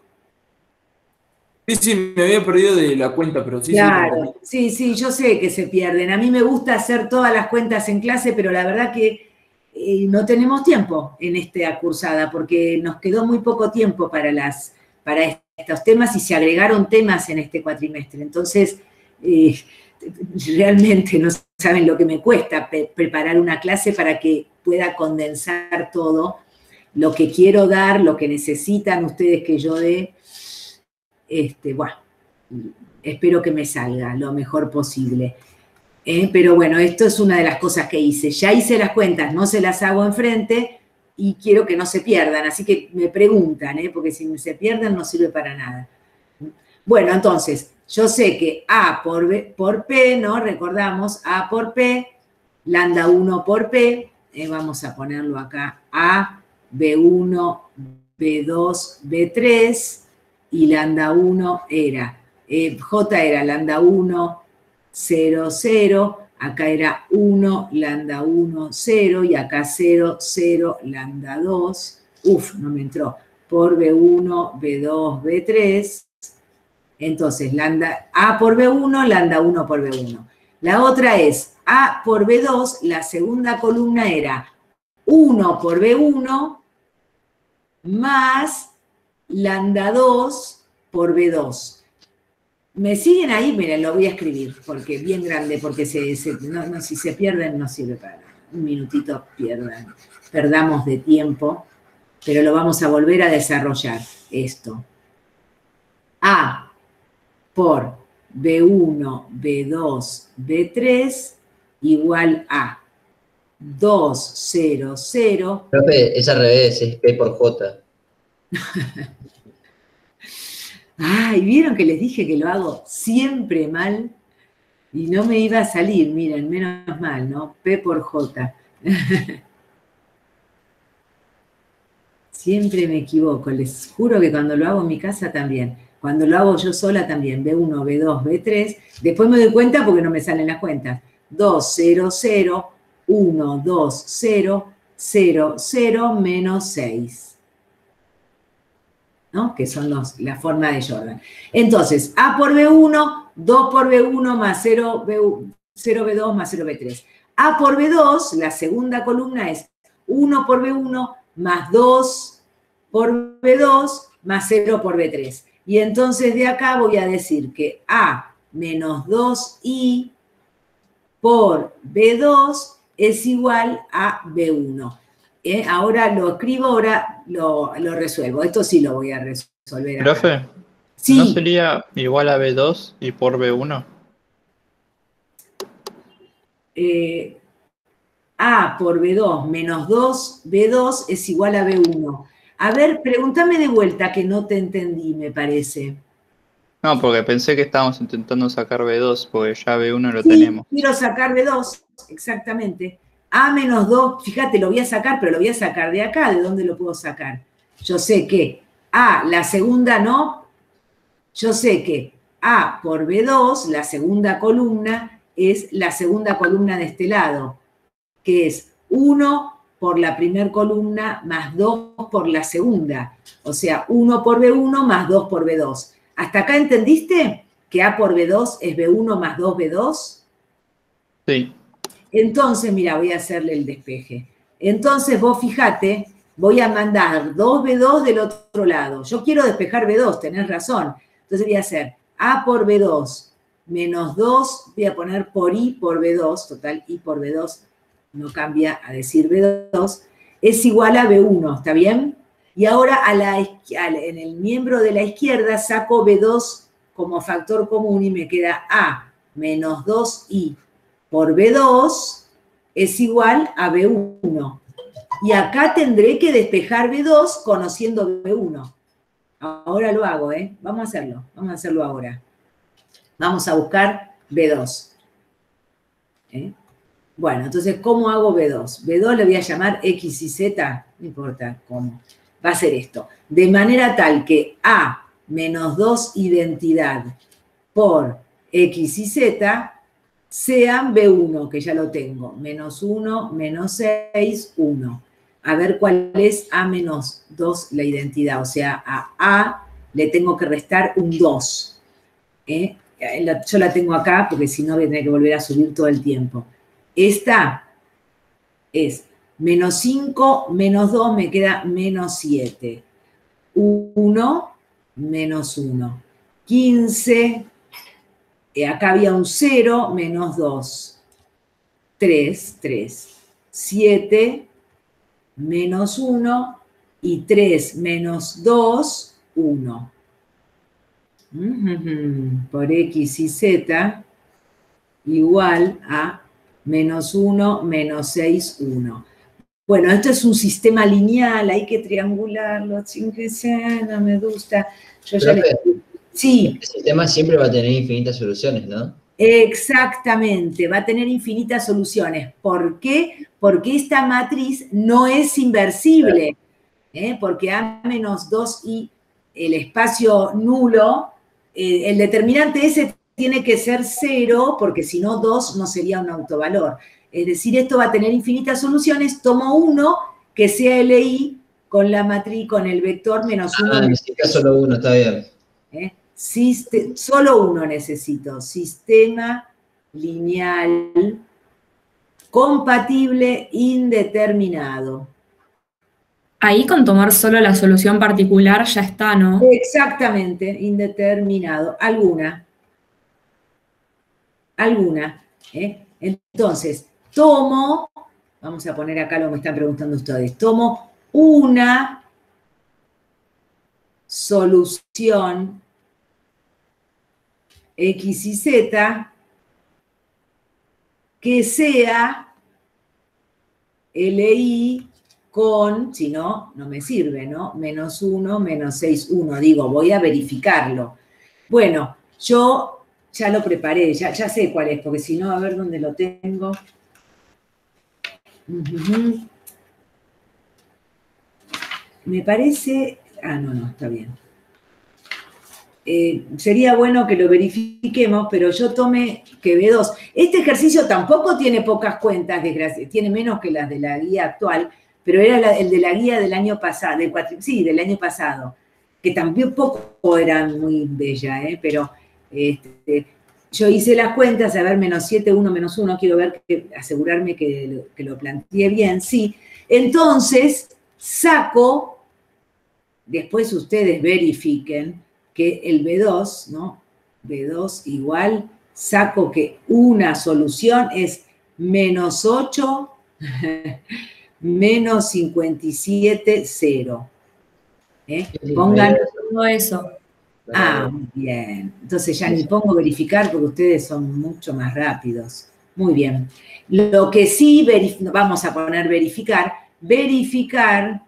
Sí, sí, me había perdido de la cuenta, pero sí, claro, sí. Sí, sí, yo sé que se pierden. A mí me gusta hacer todas las cuentas en clase, pero la verdad que eh, no tenemos tiempo en esta cursada, porque nos quedó muy poco tiempo para, las, para estos temas y se agregaron temas en este cuatrimestre. Entonces, eh, realmente no saben lo que me cuesta pre preparar una clase para que pueda condensar todo lo que quiero dar, lo que necesitan ustedes que yo dé. Este, bueno, espero que me salga lo mejor posible. Eh, pero bueno, esto es una de las cosas que hice. Ya hice las cuentas, no se las hago enfrente y quiero que no se pierdan. Así que me preguntan, ¿eh? Porque si se pierden no sirve para nada. Bueno, entonces, yo sé que A por, B, por P, ¿no? Recordamos, A por P, lambda uno por P, eh, vamos a ponerlo acá, A, B uno, B dos, B tres, y lambda uno era, eh, J era lambda uno, cero, cero, acá era uno, lambda uno, cero, y acá cero, cero, lambda dos, uf, no me entró, por B uno, B dos, B tres, entonces lambda, A por B uno, lambda uno por B uno. La otra es A por B dos, la segunda columna era uno por B uno más lambda dos por B dos. ¿Me siguen ahí? Miren, lo voy a escribir, porque es bien grande, porque se, se, no, no, si se pierden no sirve para nada. Un minutito pierdan, perdamos de tiempo, pero lo vamos a volver a desarrollar, esto. A por B uno, B dos, B tres, igual a dos, cero, cero. Profe, es al revés, es P por J. Ay, ¿vieron que les dije que lo hago siempre mal? Y no me iba a salir, miren, menos mal, ¿no? P por J. Siempre me equivoco, les juro que cuando lo hago en mi casa también. Cuando lo hago yo sola también, B uno, B dos, B tres. Después me doy cuenta porque no me salen las cuentas. dos, cero, cero, uno, dos, cero, cero, cero, menos seis. ¿No? Que son los, la forma de Jordan. Entonces, A por B uno, dos por B uno más cero, B, cero B dos más cero B tres. A por B dos, la segunda columna es uno por B uno más dos por B dos más cero por B tres. Y entonces de acá voy a decir que A menos dos I por B dos es igual a B uno. ¿Eh? Ahora lo escribo, ahora lo, lo resuelvo. Esto sí lo voy a resolver. Profe, acá. Sí. ¿no sería igual a B dos y por B uno? Eh, A por B dos menos dos B dos es igual a B uno. A ver, pregúntame de vuelta que no te entendí, me parece. No, porque pensé que estábamos intentando sacar B dos, porque ya B uno lo Sí, tenemos. quiero sacar B dos, exactamente. A menos dos, fíjate, lo voy a sacar, pero lo voy a sacar de acá. ¿De dónde lo puedo sacar? Yo sé que A, la segunda no. Yo sé que A por B dos, la segunda columna, es la segunda columna de este lado, que es uno por la primera columna más dos por la segunda. O sea, uno por B uno más dos por B dos. ¿Hasta acá entendiste que A por B dos es B uno más dos B dos? Sí. Entonces, mira, voy a hacerle el despeje. Entonces, vos fíjate, voy a mandar dos B dos del otro lado. Yo quiero despejar B dos, tenés razón. Entonces voy a hacer A por B dos menos dos, voy a poner por I por B dos, total, I por B dos no cambia a decir B dos, es igual a B uno, ¿está bien? Y ahora a la, en el miembro de la izquierda saco B dos como factor común y me queda A menos dos I por B dos es igual a B uno. Y acá tendré que despejar B dos conociendo B uno. Ahora lo hago, ¿eh? Vamos a hacerlo, vamos a hacerlo ahora. Vamos a buscar B dos. ¿Eh? Bueno, entonces, ¿cómo hago B dos? B dos le voy a llamar X y Z, no importa cómo. Va a ser esto. De manera tal que A menos dos identidad por X y Z sean B uno, que ya lo tengo. Menos uno, menos seis, uno. A ver cuál es A menos dos la identidad. O sea, a A le tengo que restar un dos. ¿Eh? Yo la tengo acá porque si no voy a tener que volver a subir todo el tiempo. Esta es menos cinco, menos dos, me queda menos siete. uno, menos uno. quince, acá había un cero, menos dos. tres, tres. siete, menos uno. Y tres menos dos, uno. Por X y Z igual a menos uno, menos seis, uno. Bueno, esto es un sistema lineal, hay que triangularlo, sin que sea, no me gusta. Yo ya le... Sí. Este sistema siempre va a tener infinitas soluciones, ¿no? Exactamente, va a tener infinitas soluciones. ¿Por qué? Porque esta matriz no es inversible, ¿eh? Porque A menos dos I, el espacio nulo, eh, el determinante ese tiene que ser cero, porque si no dos no sería un autovalor. Es decir, esto va a tener infinitas soluciones. Tomo uno que sea L I con la matriz, con el vector menos uno. Ah, necesitas solo uno, está bien. ¿Eh? Siste, solo uno necesito. Sistema lineal compatible indeterminado. Ahí con tomar solo la solución particular ya está, ¿no? Exactamente, indeterminado. Alguna. Alguna. ¿eh? Entonces, tomo, vamos a poner acá lo que me están preguntando ustedes, tomo una solución X y Z que sea L I con, si no, no me sirve, ¿no? Menos uno, menos seis, uno. Digo, voy a verificarlo. Bueno, yo ya lo preparé, ya, ya sé cuál es, porque si no, a ver dónde lo tengo. Uh-huh. Me parece... Ah, no, no, está bien. Eh, sería bueno que lo verifiquemos, pero yo tomé que B dos. Este ejercicio tampoco tiene pocas cuentas, desgraciadamente, tiene menos que las de la guía actual, pero era la, el de la guía del año pasado, del cuatri, sí, del año pasado, que tampoco eran muy bellas, ¿eh? Pero este, yo hice las cuentas, a ver, menos siete, uno, menos uno, quiero ver, que, asegurarme que, que lo planteé bien, sí. Entonces, saco... Después ustedes verifiquen que el B dos, ¿no? B dos igual, saco que una solución es menos ocho, menos cincuenta y siete, cero. ¿Eh? Pongan todo eso. Ah, muy bien. Entonces ya ni pongo verificar porque ustedes son mucho más rápidos. Muy bien. Lo que sí, vamos a poner verificar, verificar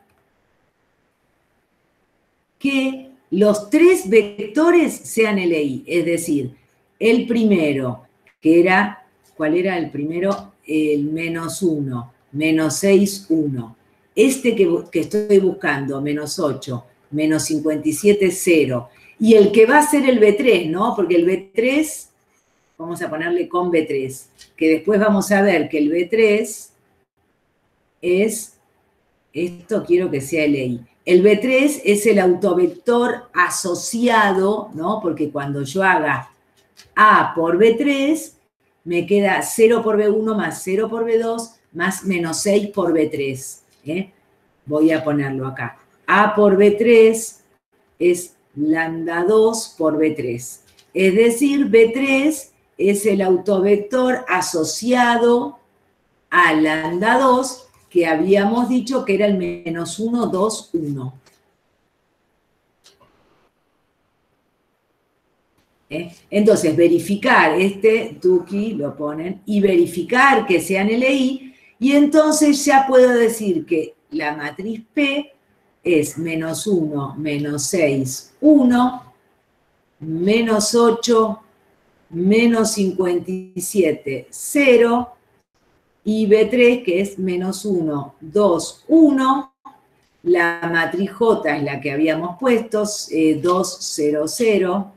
que los tres vectores sean L I, es decir, el primero, que era, ¿cuál era el primero? El menos uno, menos seis, uno. Este que, que estoy buscando, menos ocho, menos cincuenta y siete, cero. Y el que va a ser el B tres, ¿no? Porque el B tres, vamos a ponerle con B tres, que después vamos a ver que el B tres es, esto quiero que sea L I. El B tres es el autovector asociado, ¿no? Porque cuando yo haga A por B tres, me queda cero por B uno más cero por B dos más menos seis por B tres. ¿eh? Voy a ponerlo acá. A por B tres es lambda dos por B tres. Es decir, B tres es el autovector asociado a lambda dos, que habíamos dicho que era el menos uno, dos, uno. ¿Eh? Entonces, verificar, este tuki lo ponen, y verificar que sean L I, y entonces ya puedo decir que la matriz P es menos uno, menos seis, uno, menos ocho, menos cincuenta y siete, cero, y B tres, que es menos uno, dos, uno. La matriz J es la que habíamos puesto, eh, dos, cero, cero.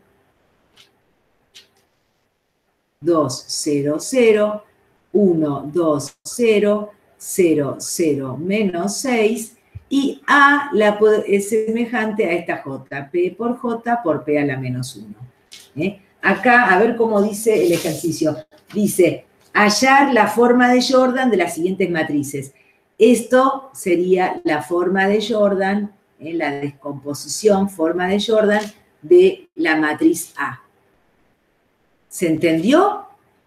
dos, cero, cero. uno, dos, cero. cero, cero, menos seis. Y A la, es semejante a esta J. P por J por P a la menos uno. ¿Eh? Acá, a ver cómo dice el ejercicio. Dice... hallar la forma de Jordan de las siguientes matrices. Esto sería la forma de Jordan, eh, la descomposición, forma de Jordan de la matriz A. ¿Se entendió?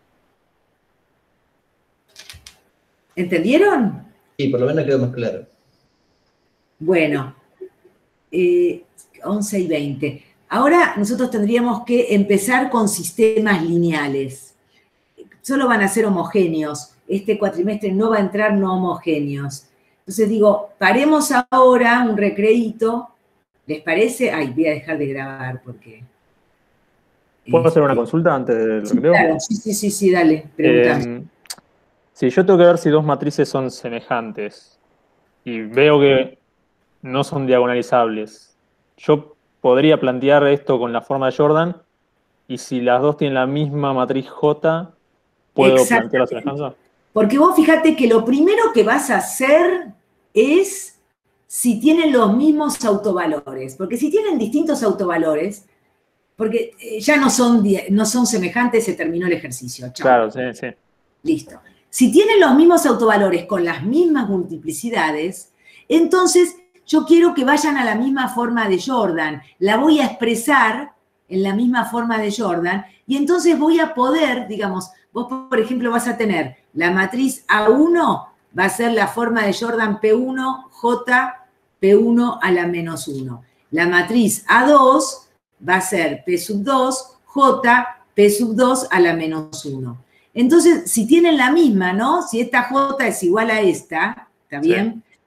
¿Entendieron? Sí, por lo menos quedó más claro. Bueno, eh, once y veinte. Ahora nosotros tendríamos que empezar con sistemas lineales. Solo van a ser homogéneos. Este cuatrimestre no va a entrar no homogéneos. Entonces digo, paremos ahora un recreíto. ¿Les parece? Ay, voy a dejar de grabar porque... ¿Puedo este, hacer una consulta antes del sí, recreo? claro, sí, sí, sí, sí, dale, pregúntame. Eh, sí, yo tengo que ver si dos matrices son semejantes y veo que no son diagonalizables. Yo podría plantear esto con la forma de Jordan y si las dos tienen la misma matriz J... ¿puedo plantear la semejanza? Porque vos fíjate que lo primero que vas a hacer es si tienen los mismos autovalores. Porque si tienen distintos autovalores, porque ya no son, no son semejantes, se terminó el ejercicio. Chau. Claro, sí, sí. Listo. Si tienen los mismos autovalores con las mismas multiplicidades, entonces yo quiero que vayan a la misma forma de Jordan. La voy a expresar en la misma forma de Jordan y entonces voy a poder, digamos... Vos, por ejemplo, vas a tener la matriz A uno, va a ser la forma de Jordan P uno, J, P uno a la menos uno. La matriz A dos va a ser P sub dos, J, P sub dos a la menos uno. Entonces, si tienen la misma, ¿no? Si esta J es igual a esta, ¿está bien? Sí.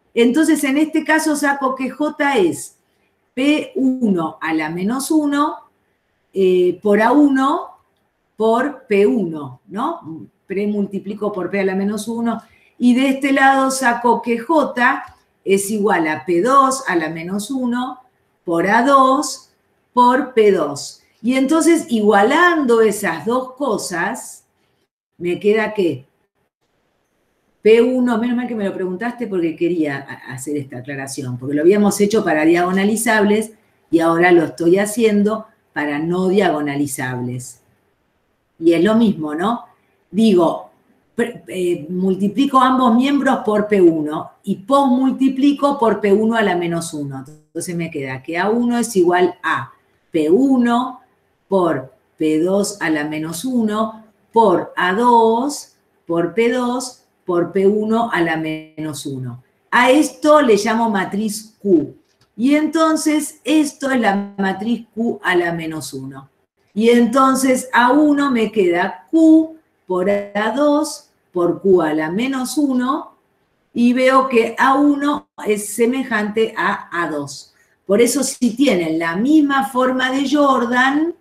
Entonces, en este caso saco que J es P uno a la menos uno eh, por A uno por P uno, ¿no? Premultiplico por P a la menos uno. Y de este lado saco que J es igual a P dos a la menos uno por A dos por P dos. Y entonces, igualando esas dos cosas, me queda que P uno, menos mal que me lo preguntaste porque quería hacer esta aclaración, porque lo habíamos hecho para diagonalizables y ahora lo estoy haciendo para no diagonalizables. Y es lo mismo, ¿no? Digo, eh, multiplico ambos miembros por P uno y posmultiplico por P uno a la menos uno. Entonces me queda que A uno es igual a P uno por P dos a la menos uno por A dos por P dos por P uno a la menos uno. A esto le llamo matriz Q. Y entonces esto es la matriz Q a la menos uno. Y entonces A uno me queda Q por A dos por Q a la menos uno. Y veo que A uno es semejante a A dos. Por eso si tienen la misma forma de Jordan,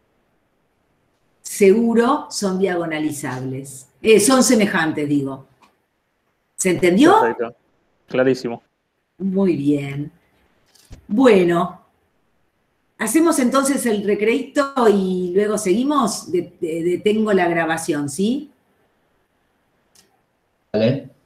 seguro son diagonalizables. Eh, son semejantes, digo. ¿Se entendió? Perfecto. Clarísimo. Muy bien. Bueno, hacemos entonces el recreito y luego seguimos. De- de- detengo la grabación, ¿sí? ¿Vale?